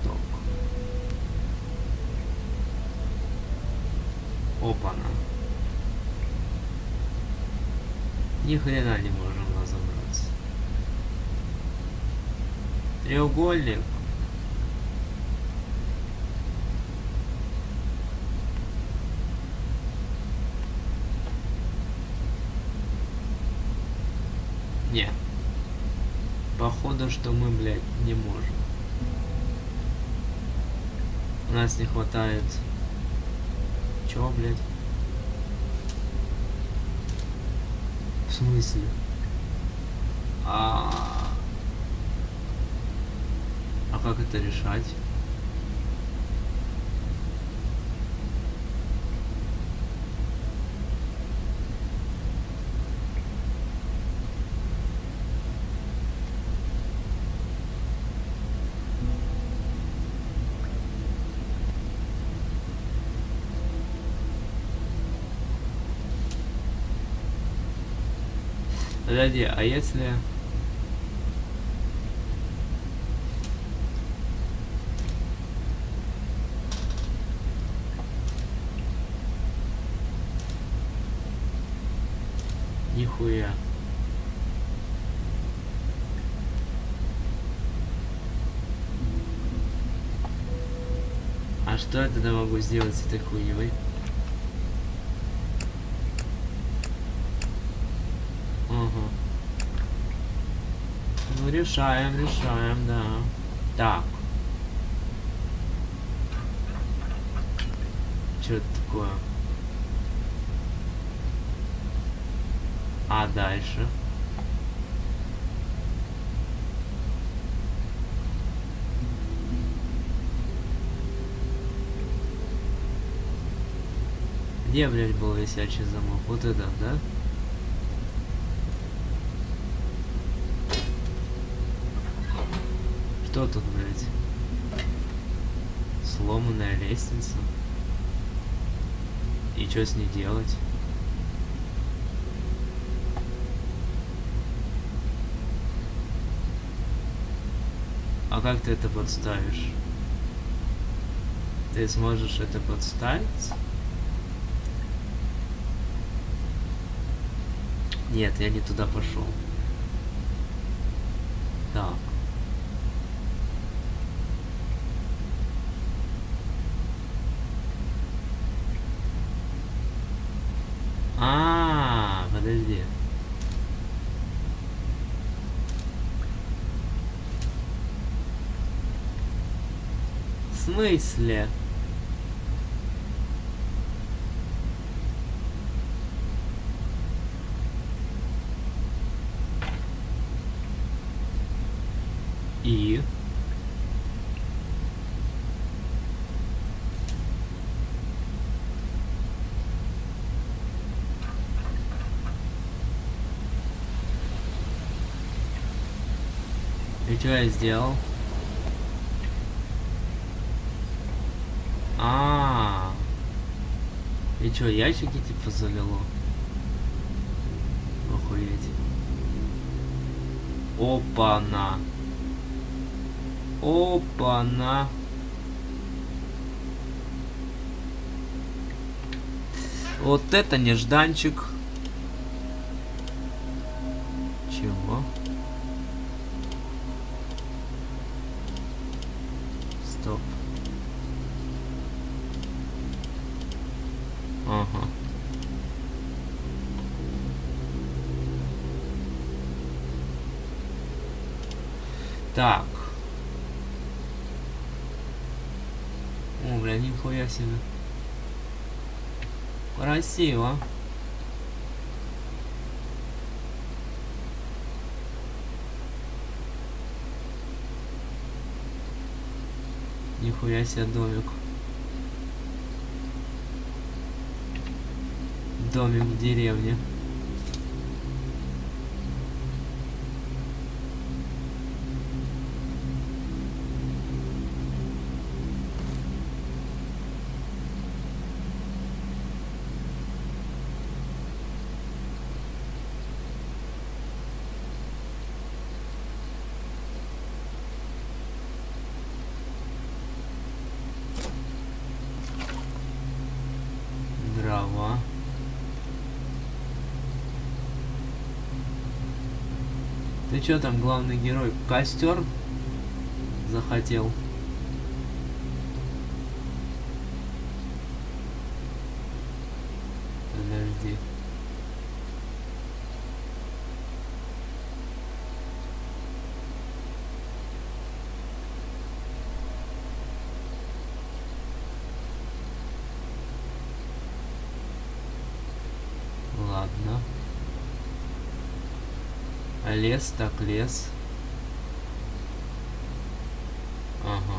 Опа-на. Ни хрена не можем разобраться. Треугольник. Не. Походу, что мы, блядь, не можем. У нас не хватает... Чего, блядь? В смысле? А... А как это решать? Подожди, а если... Нихуя. А что я тогда могу сделать с этой хуйней? Ага. Ну решаем, решаем, да. Так. Что это такое? А дальше? Где, блядь, был висячий замок? Вот это, да? Что тут, блядь? Сломанная лестница. И что с ней делать? А как ты это подставишь? Ты сможешь это подставить? Нет, я не туда пошел. Так. А, подожди. смысле? И... И что я сделал? А, -а, -а. И что, ящики типа залило? Охуеть. Опа-на. Опа-на. Вот это нежданчик. Чего? Стоп. Ага. Так. О, бля, нихуя себе. Красиво. Нихуя себе домик. Домик в деревне. Дрова. Ты чё там, главный герой? Костер захотел? Подожди. Ладно. А лес так лес. Ага.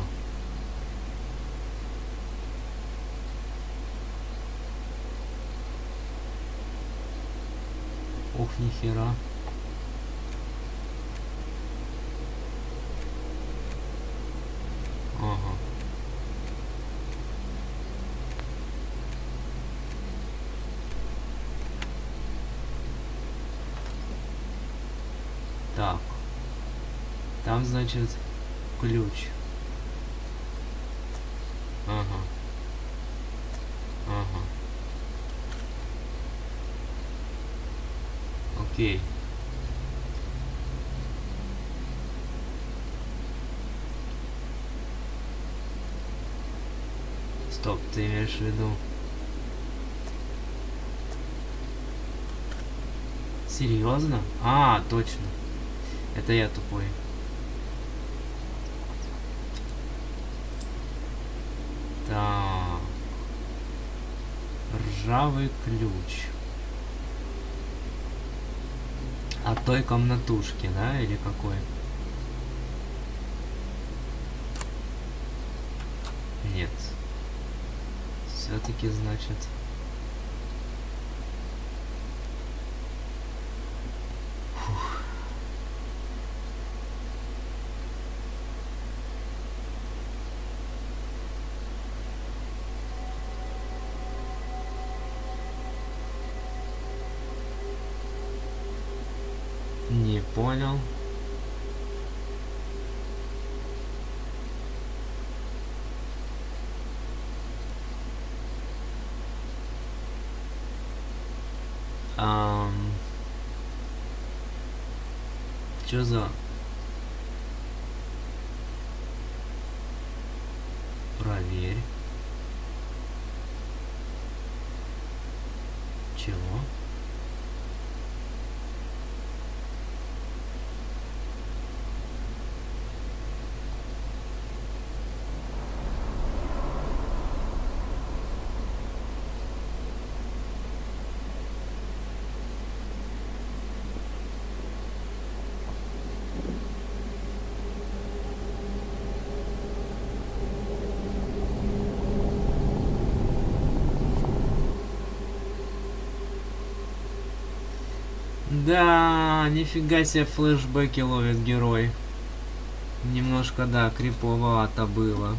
Ух, нихера. Ага. Так. Там, значит, ключ. Ага. Ага. Окей. Стоп, ты имеешь в виду? Серьезно? А, точно. Это я тупой. Так. Ржавый ключ. От той комнатушки, да? Или какой? Нет. Все-таки, значит... Фух. Не понял. Ам... Чё за... Проверь. Чего? Да, нифига себе флешбеки ловит герой. Немножко, да, криповато было.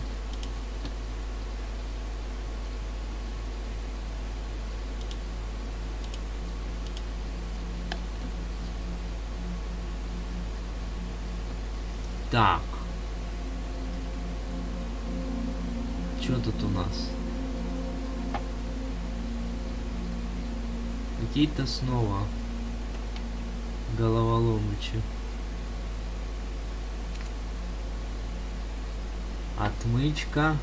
Так. Что тут у нас? Какие-то снова головоломычи. Отмычка.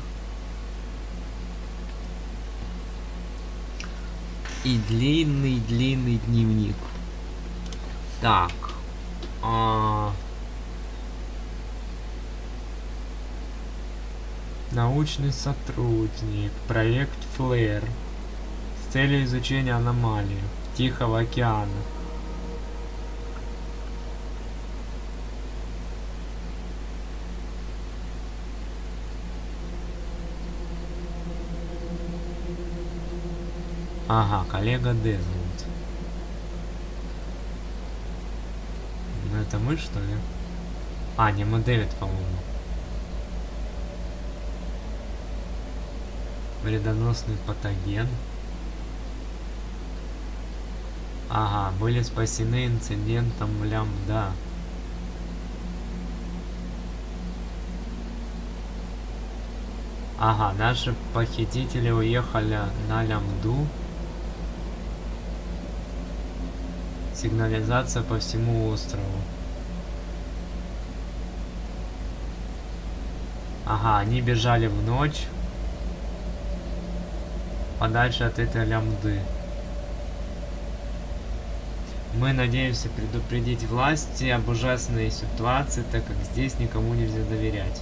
И длинный-длинный дневник. Так. А... Научный сотрудник. Проект Флэр. С целью изучения аномалий Тихого океана. Ага, коллега Дезмонд. Ну это мы, что ли? А, не, мы Дэвид, по-моему. Вредоносный патоген. Ага, были спасены инцидентом лямбда. Ага, наши похитители уехали на лямбду. Сигнализация по всему острову. Ага, они бежали в ночь. Подальше от этой лямбды. Мы надеемся предупредить власти об ужасной ситуации, так как здесь никому нельзя доверять.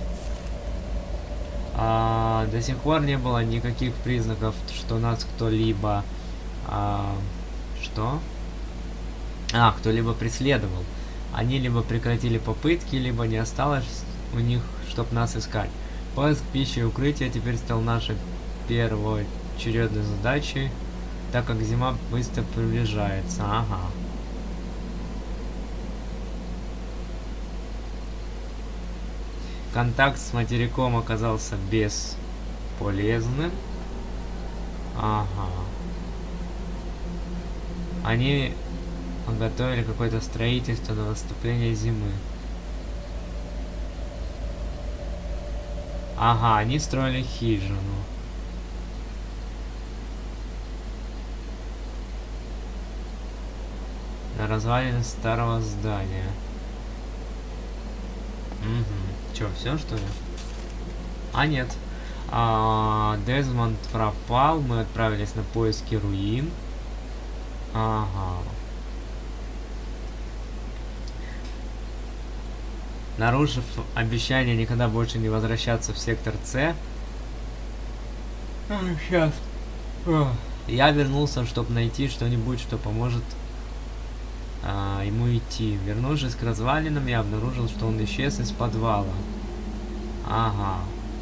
А, до сих пор не было никаких признаков, что нас кто-либо... А, что? А, кто-либо преследовал. Они либо прекратили попытки, либо не осталось у них, чтобы нас искать. Поиск пищи и укрытия теперь стал нашей первоочередной задачей, так как зима быстро приближается. Ага. Контакт с материком оказался бесполезным. Ага. Они готовили какое-то строительство на наступление зимы. Ага, они строили хижину. На развалине старого здания. Угу. Че, все что ли? А, нет. А, Дезмонд пропал. Мы отправились на поиски руин. Ага. Нарушив обещание никогда больше не возвращаться в сектор С. Сейчас. Я вернулся, чтобы найти что-нибудь, что поможет а, ему идти. Вернувшись к развалинам, я обнаружил, что он исчез из подвала. Ага.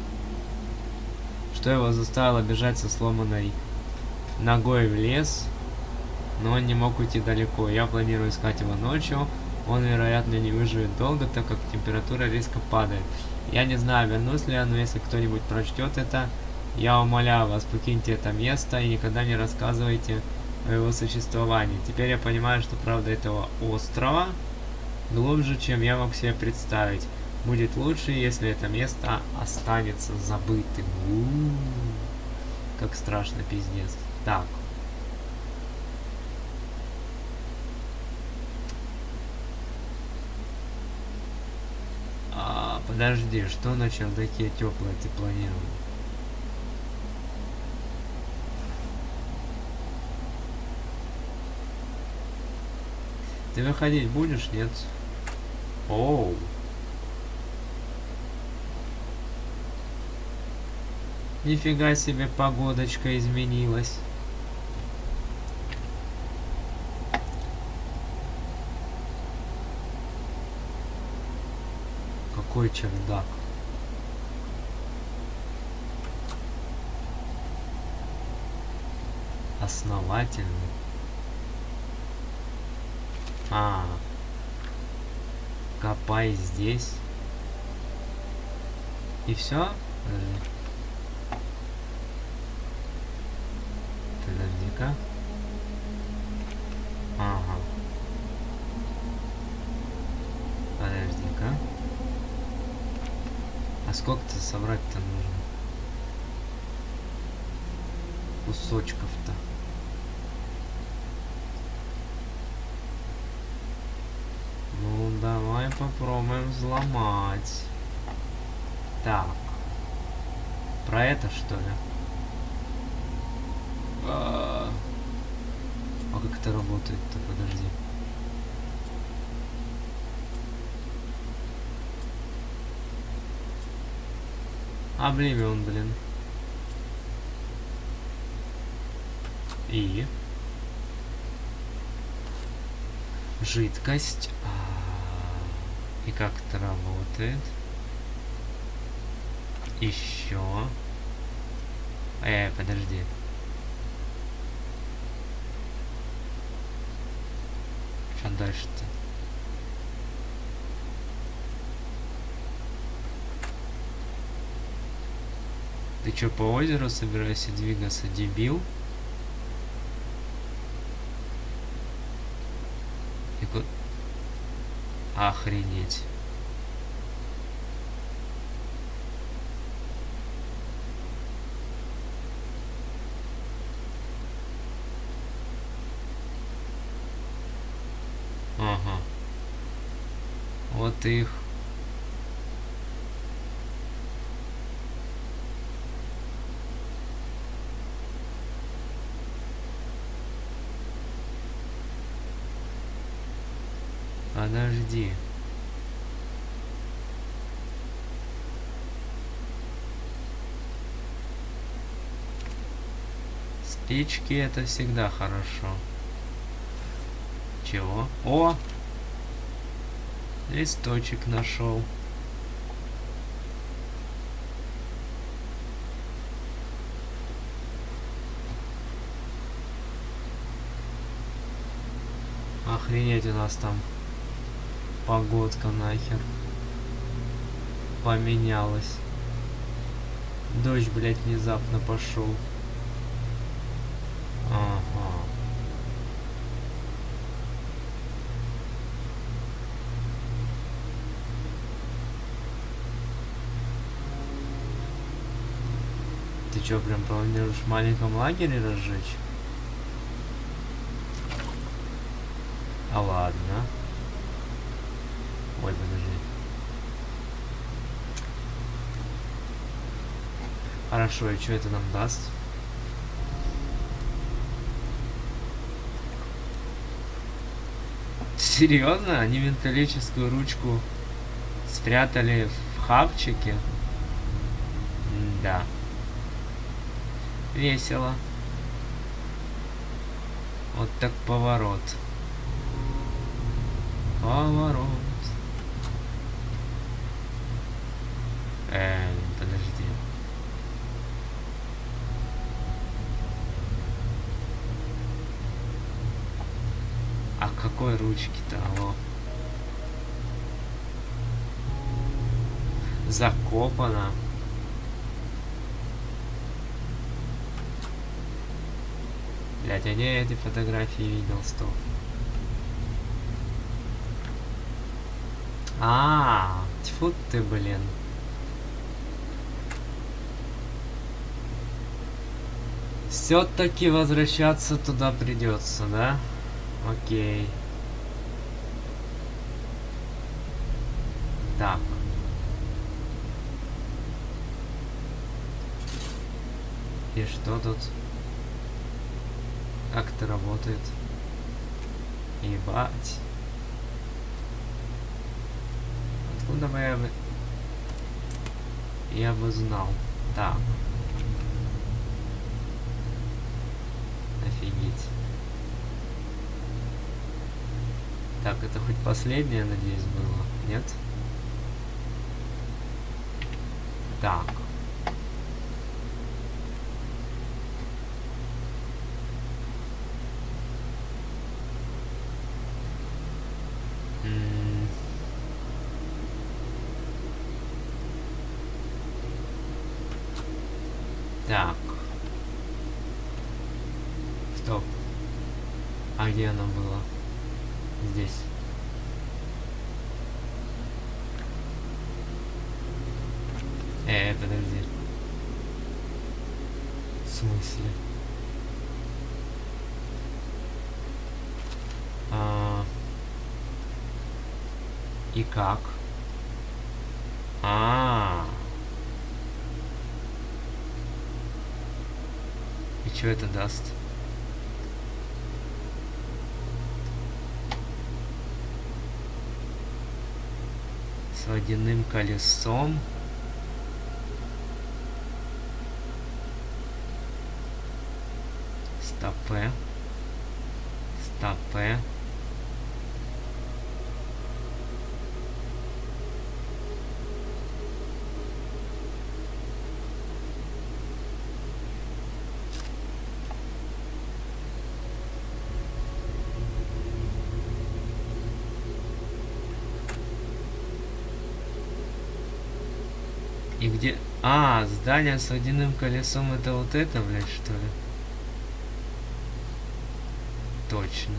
Что его заставило бежать со сломанной ногой в лес, но он не мог уйти далеко. Я планирую искать его ночью. Он, вероятно, не выживет долго, так как температура резко падает. Я не знаю, вернусь ли я, но если кто-нибудь прочтет это, я умоляю вас, покиньте это место и никогда не рассказывайте о его существовании. Теперь я понимаю, что правда этого острова глубже, чем я мог себе представить. Будет лучше, если это место останется забытым. У-у-у. Как страшно, пиздец. Так. А, подожди, что на чердаке теплое ты планировал? Ты выходить будешь, нет? Оу. Нифига себе, погодочка изменилась. Какой чердак? Основательный. А, копай здесь. И все? Подожди-ка. Ага. Подожди-ка. А сколько-то собрать-то нужно? Кусочков-то. Ну, давай попробуем взломать. Так. Про это, что ли? А, а как это работает-то? Подожди. Обливион, блин. И жидкость. А, и как это работает? Еще. Э, подожди. Что дальше-то? Ты чё, по озеру собираешься двигаться, дебил? И ку... Охренеть. Ага. Вот их. Подожди. Спички — это всегда хорошо. Чего? О! Листочек нашел. Охренеть, у нас там погодка нахер поменялась. Дождь, блядь, внезапно пошел. Ага. Ты чё, прям планируешь в маленьком лагере разжечь? А ладно. Ой, подожди. Хорошо, и что это нам даст? Серьезно? Они металлическую ручку спрятали в хавчике? Да. Весело. Вот так поворот. Поворот. Эм, подожди. А какой ручки-то, алло? Закопано. Блять, а не эти фотографии видел, стоп. А, тьфу ты, блин. Все-таки возвращаться туда придется, да? Окей. Так. И что тут? Как это работает? Ебать. Откуда бы я бы... Я бы знал. Так. Офигеть. Так, это хоть последнее, надеюсь, было? Нет? Так. Так. Стоп. А где оно было? Здесь. Э, подожди. В смысле? А... И как? А, -а, -а. И что это даст? С водяным колесом. Стопе. Стопе. И где... А, здание с водяным колесом, это вот это, блядь, что ли? Точно.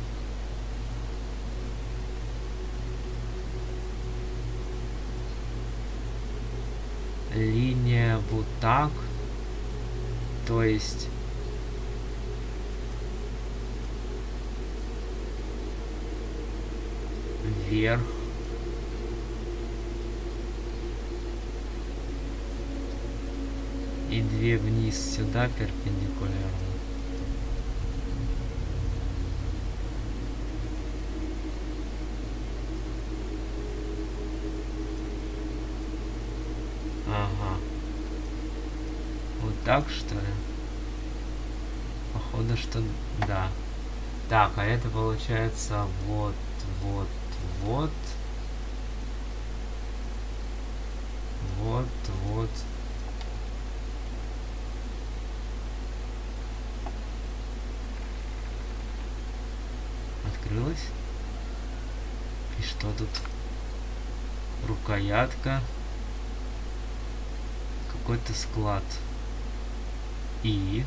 Линия вот так. То есть... Вверх. И две вниз сюда перпендикулярно. Ага. Вот так, что ли? Походу, что да. Так, а это получается вот, вот, вот. Вот, вот. Открылось. И что тут? Рукоятка. Какой-то склад. И...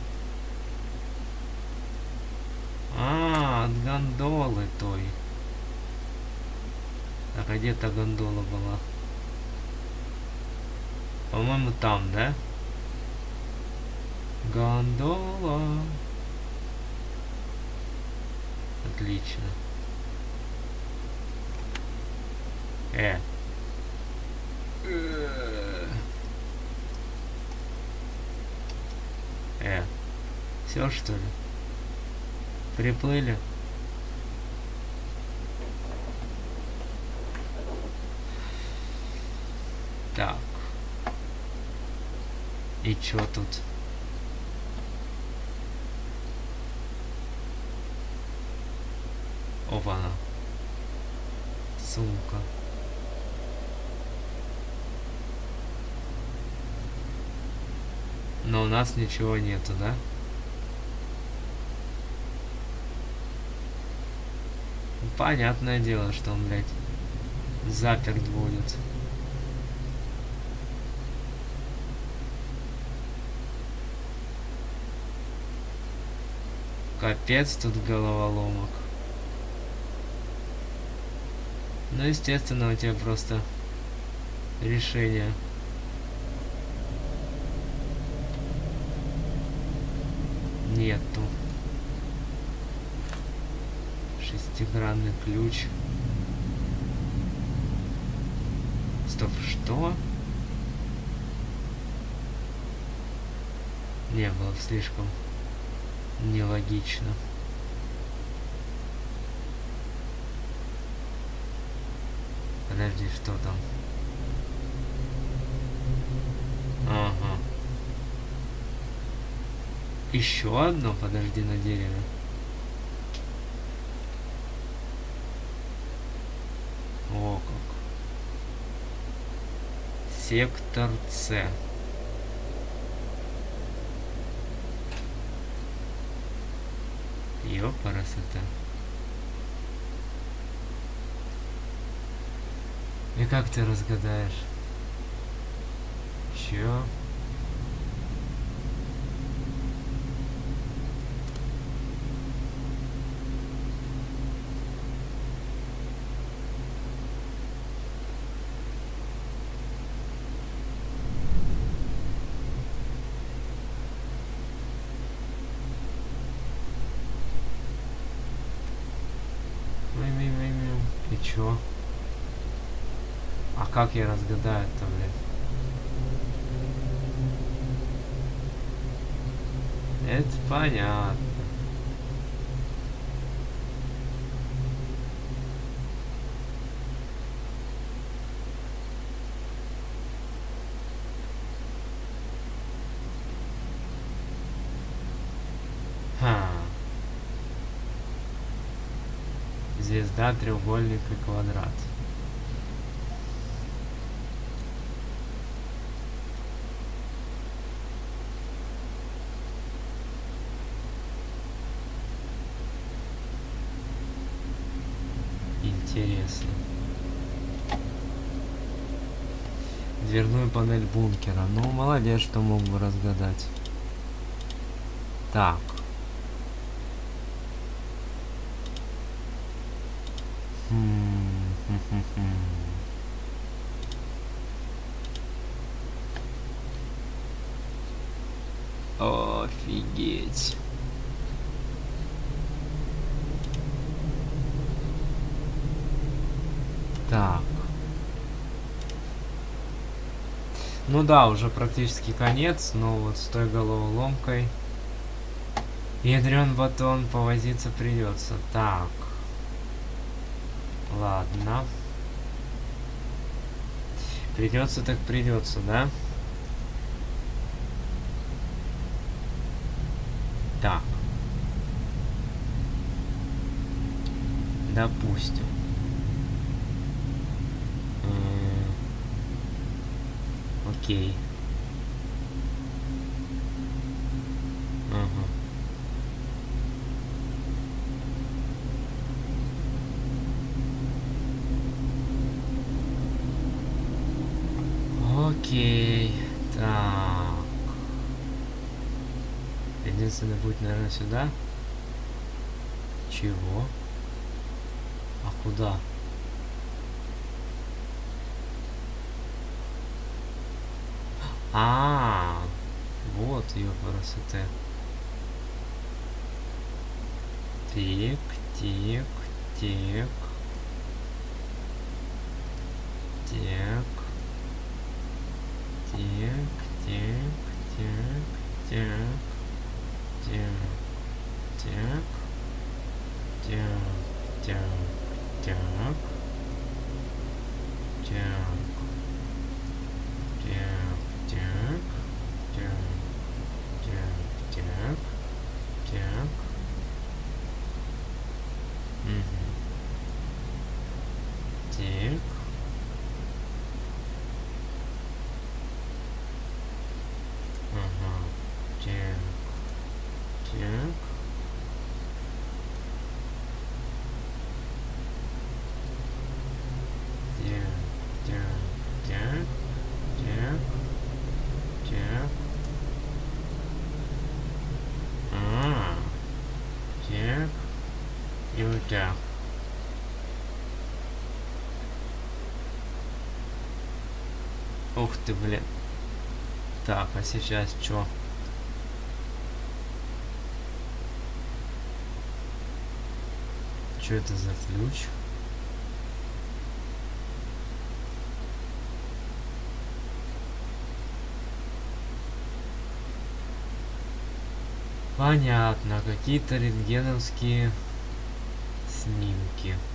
А, от гондолы той. Так, а где та гондола была? По-моему, там, да? Гондола. Отлично. Э. Э. Все, что ли? Приплыли? Так. И чё тут? Опа-на. Сумка. Но у нас ничего нету, да? Понятное дело, что он, блядь, заперт будет. Капец, тут головоломок. Ну, естественно, у тебя просто решение. Нету. Шестигранный ключ. Стоп, что? Не было слишком нелогично. Подожди, что там? Ага. Еще одно, подожди, на дереве. О, как. Сектор С. Ёпарасота. И как ты разгадаешь? Чё? чё? А как я разгадаю-то, блядь? Это понятно. Ха. Звезда, треугольник и квадрат. Интересно. Дверную панель бункера. Ну, молодец, что мог бы разгадать. Так. Офигеть. Так. Ну да, уже практически конец, но вот с той головоломкой ядрен батон, повозиться придется. Так. Ладно. Придется так придется, да? Так. Допустим. Окей. Ага. Окей. Так. Единственный путь, наверное, сюда. Чего? А куда? А, вот ее красота. Тик, тик, тик. Тик. Тик, тик, тик, тик. Тик, тик. Тик, тик, тик. Тик. Да. Ух ты, блин. Так, а сейчас что? Что это за ключ? Понятно, какие-то рентгеновские снимки.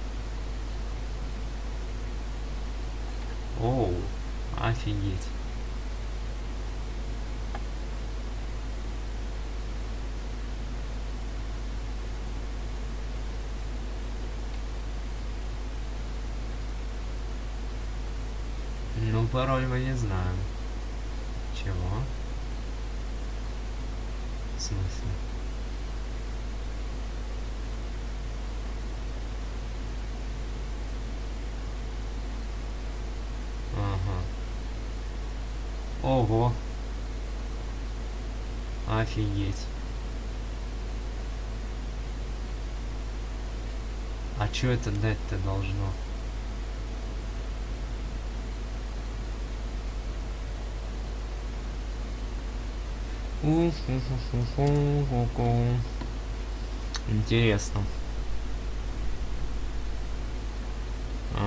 Оу, офигеть. Ну, пароль мы не знаем. Чего? В смысле? Ага. Ого. Офигеть. А чё это дать-то должно? Интересно.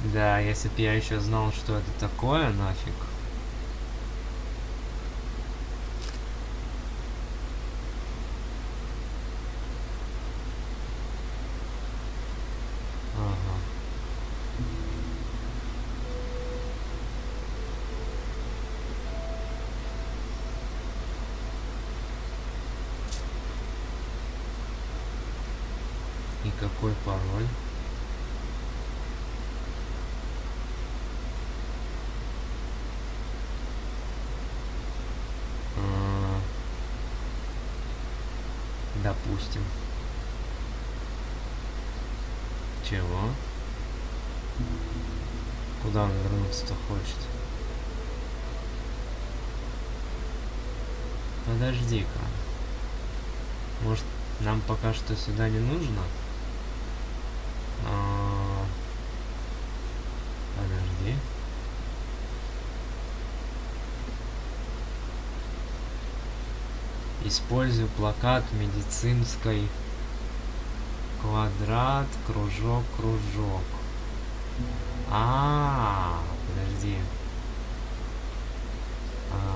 Да, если бы я еще знал, что это такое, нафиг. Ага. И какой пароль? А, допустим. Чего? Куда он вернуться-то хочет? Подожди-ка. Может, нам пока что сюда не нужно? А, подожди. Использую плакат медицинской. Квадрат, кружок, кружок. А, -а, -а подожди. А -а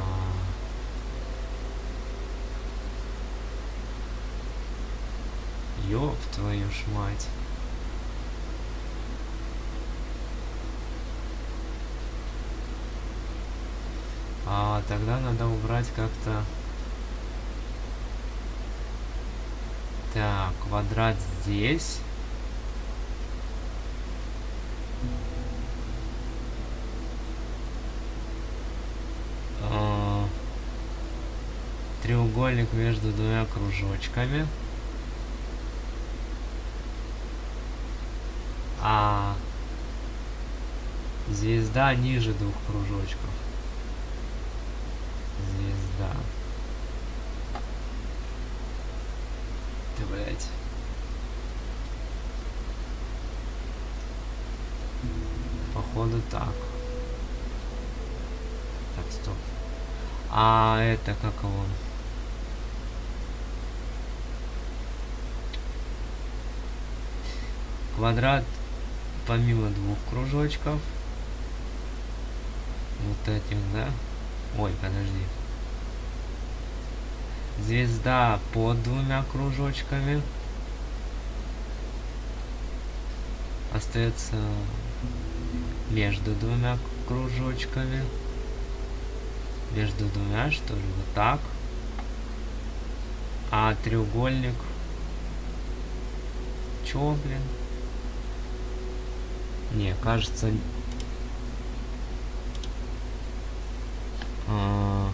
-а. Ёб твою ж мать. А, тогда надо убрать как-то. Так, квадрат здесь. А, треугольник между двумя кружочками. А звезда ниже двух кружочков. Звезда. Ты, блядь. Походу так. Так, стоп. А это как его? Квадрат помимо двух кружочков. Вот этих, да? Ой, подожди. Звезда под двумя кружочками. Остается между двумя кружочками. Между двумя, что ли, вот так. А треугольник. Чё, блин? Не, кажется... А...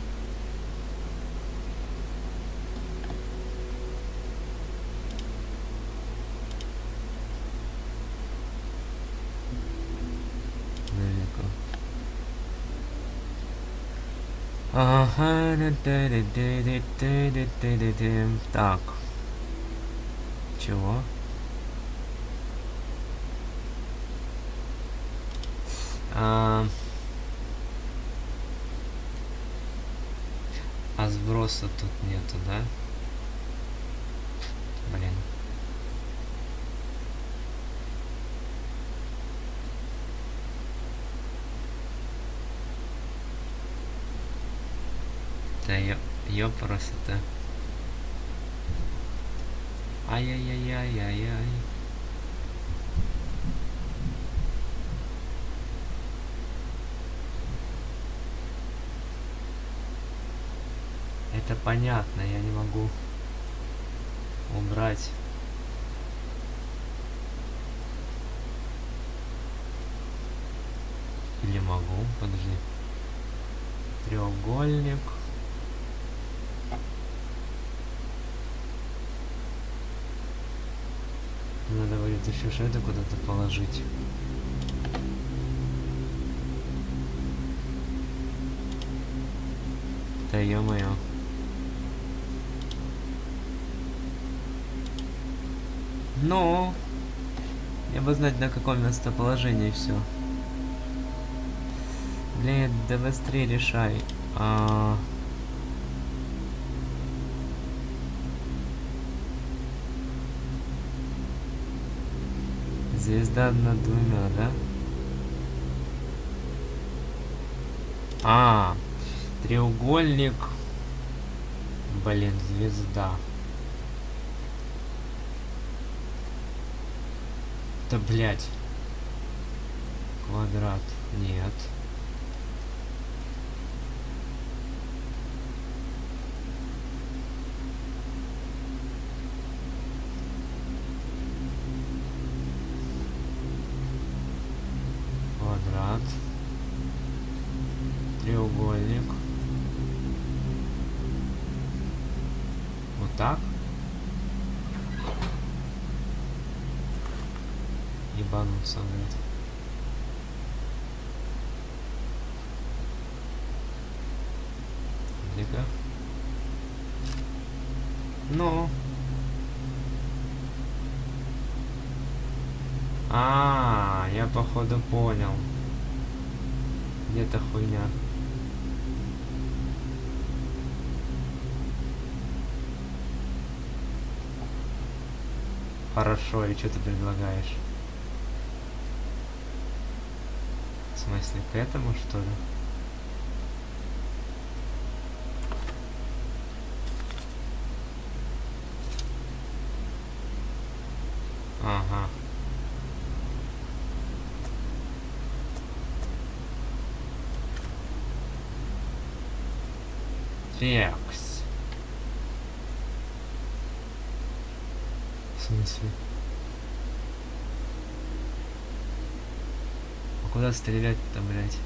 Ага, так. Чего? А, а сброса тут нету, да? Блин. Да ё, ёпрст-то. Ай-яй-яй-яй-яй-яй. Это понятно, я не могу убрать. Или могу? Подожди. Треугольник. Надо будет еще что-то куда-то положить. Да ё-моё. Ну, я бы знать, на каком местоположении все. Блин, да быстрее решай. А... Звезда над двумя, да? А, треугольник. Блин, звезда. Да, блять. Квадрат. Нет. Квадрат. Треугольник. Вот так. Ебануться, блядь. Где-ка. Ну. А, я походу понял. Где-то хуйня. Хорошо, и что ты предлагаешь? В смысле, к этому, что ли? Ага. Фекс. В смысле? А куда стрелять-то, блядь?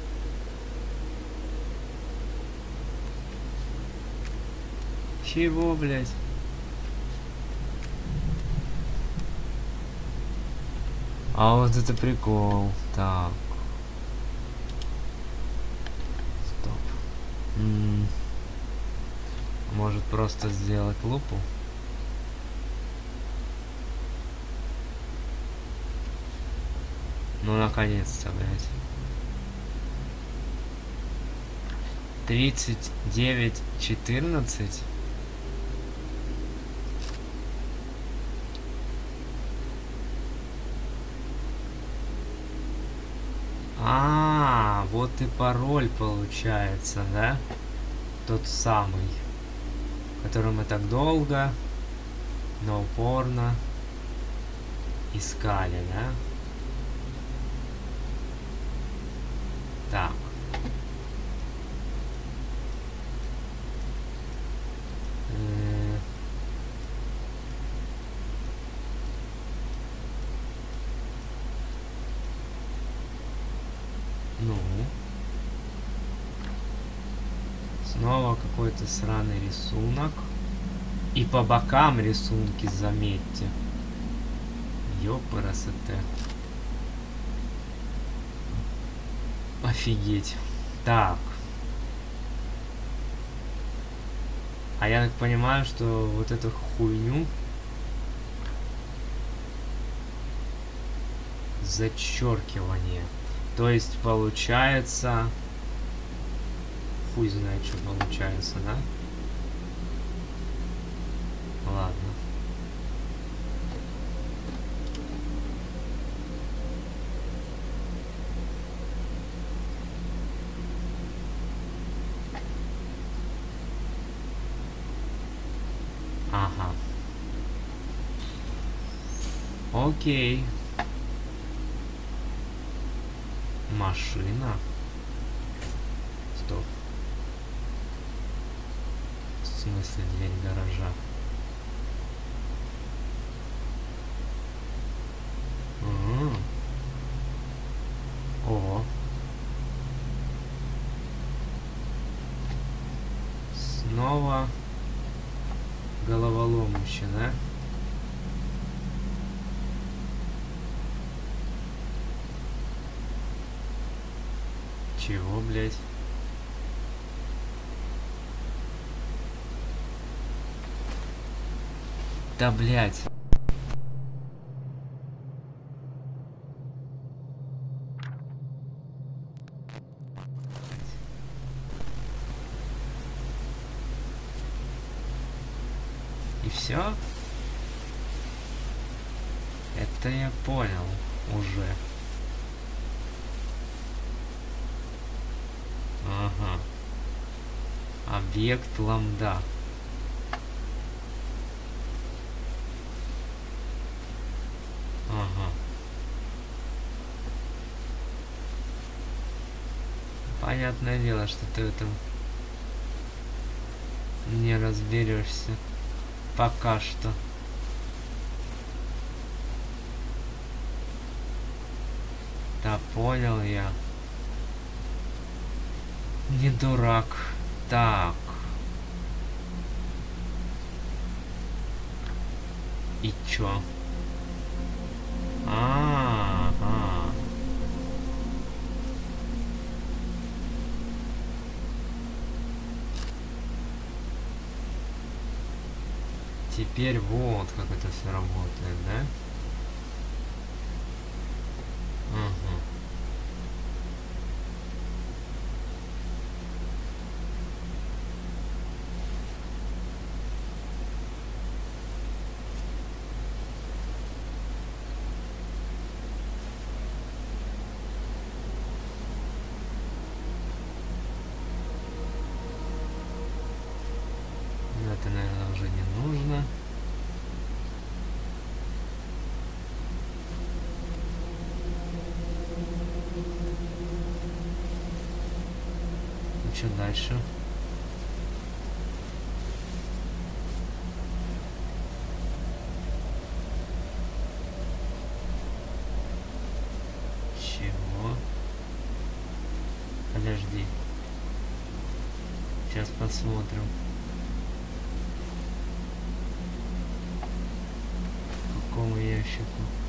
Чего, блядь? А вот это прикол. Так. Стоп. М-м. Может просто сделать лупу? Ну, наконец-то, блядь. тридцать девять четырнадцать. А, вот и пароль получается, да? Тот самый, который мы так долго, но упорно искали, да? Так. Э, Ну. Снова какой-то сраный рисунок. И по бокам рисунки, заметьте. Ёпарасоте. Офигеть. Так. А я так понимаю, что вот эту хуйню зачеркивание. То есть получается... Хуй знает, что получается, да? Ладно. Ага. Окей. Машина. Стоп. В смысле, дверь гаража? Угу. О. Снова головоломище, да? Чего, блядь? Да, блядь. И все? Это я понял уже. Объект ламда. Ага. Понятное дело, что ты в этом не разберешься пока что. Да, понял я. Не дурак. Так. И чё? А-а-а. Теперь вот как это все работает, да? Ага. Это, наверное, уже не нужно. И что дальше? Чего? Подожди. Сейчас посмотрим. Какому ящику?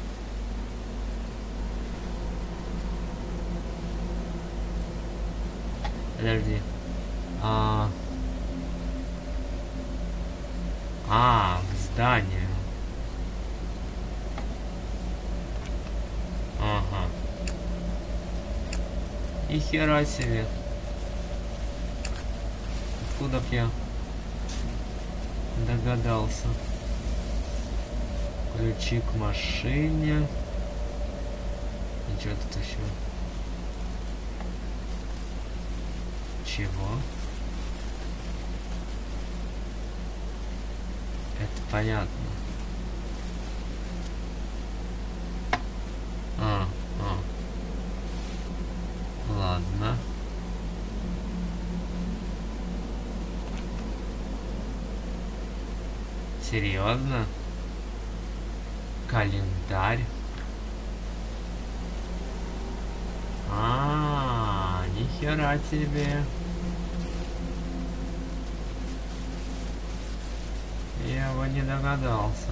Подожди. А, а к зданию. Ага. И хера себе. Откуда б я догадался? Ключи к машине. И что тут еще? Чего? Это понятно. А, а. Ладно. Серьезно? Календарь. А, нихера себе. Я бы не догадался.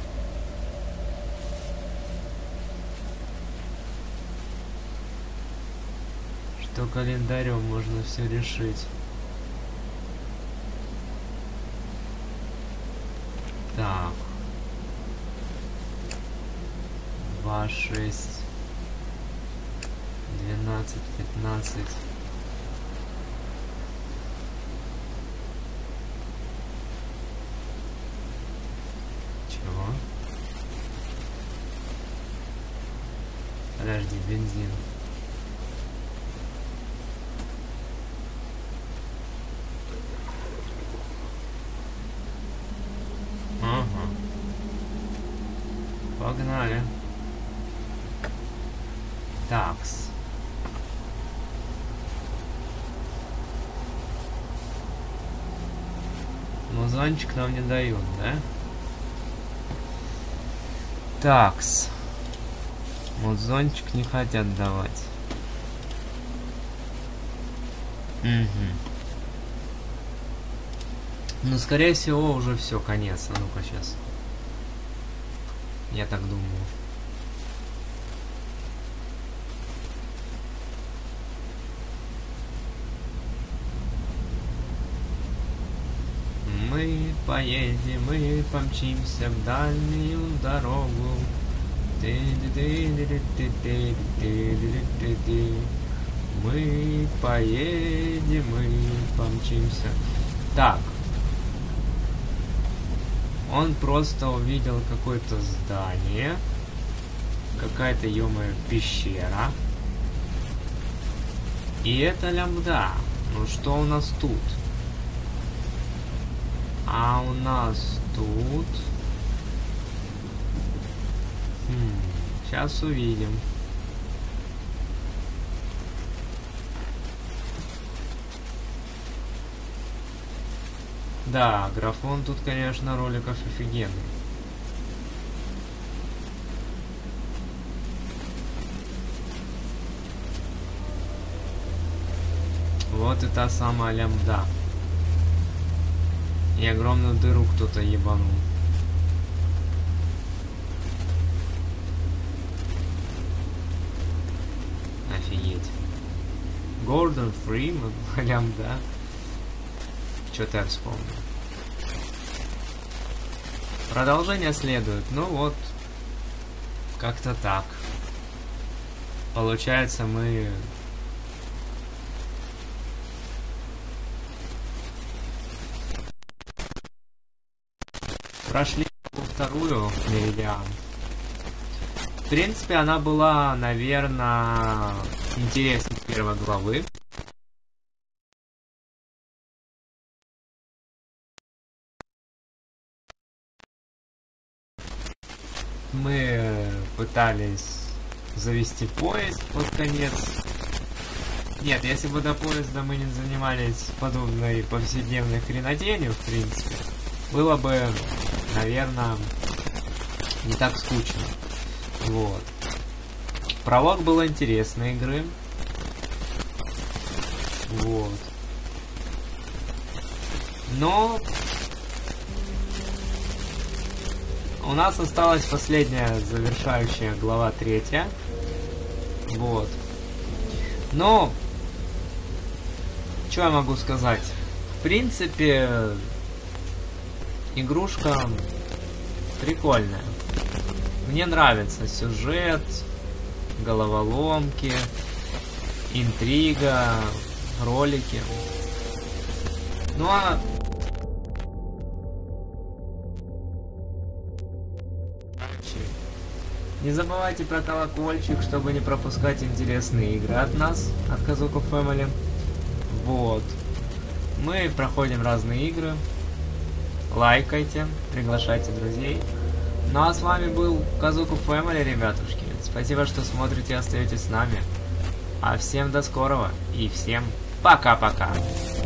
Что календарем можно все решить. Так. Два, шесть, двенадцать, пятнадцать. Чего? Подожди, бензин. Ага. Погнали. Такс. Музончик нам не дают, да? Такс. Музончик не хотят давать. Угу. Ну, скорее всего, уже все, конец. А ну-ка, сейчас. Я так думаю. Мы поедем, мы помчимся в дальнюю дорогу. Мы поедем, мы помчимся. Так. Он просто увидел какое-то здание. Какая-то, ё-моё, пещера. И это лямбда. Ну что у нас тут? А у нас тут... Хм, сейчас увидим. Да, графон тут, конечно, роликов офигенный. Вот и та самая лямбда. И огромную дыру кто-то ебанул. Офигеть. Гордон Фриман, лямбда. Что-то я вспомнил. Продолжение следует. Ну вот, как-то так. Получается, мы... прошли вторую Меридиан. В принципе, она была, наверное, интереснее первой главы. Мы пытались завести поезд под конец. Нет, если бы до поезда мы не занимались подобной повседневной хренотенью, в принципе, было бы, наверное, не так скучно. Вот. Пролог был интересной игры. Вот. Но у нас осталась последняя завершающая глава третья. Вот. Но что я могу сказать? В принципе, игрушка прикольная. Мне нравится сюжет, головоломки, интрига, ролики. Ну а не забывайте про колокольчик, чтобы не пропускать интересные игры от нас, от Казуко Family. Вот. Мы проходим разные игры. Лайкайте, приглашайте друзей. Ну а с вами был Казуко Family, ребятушки. Спасибо, что смотрите и остаетесь с нами. А всем до скорого и всем пока-пока.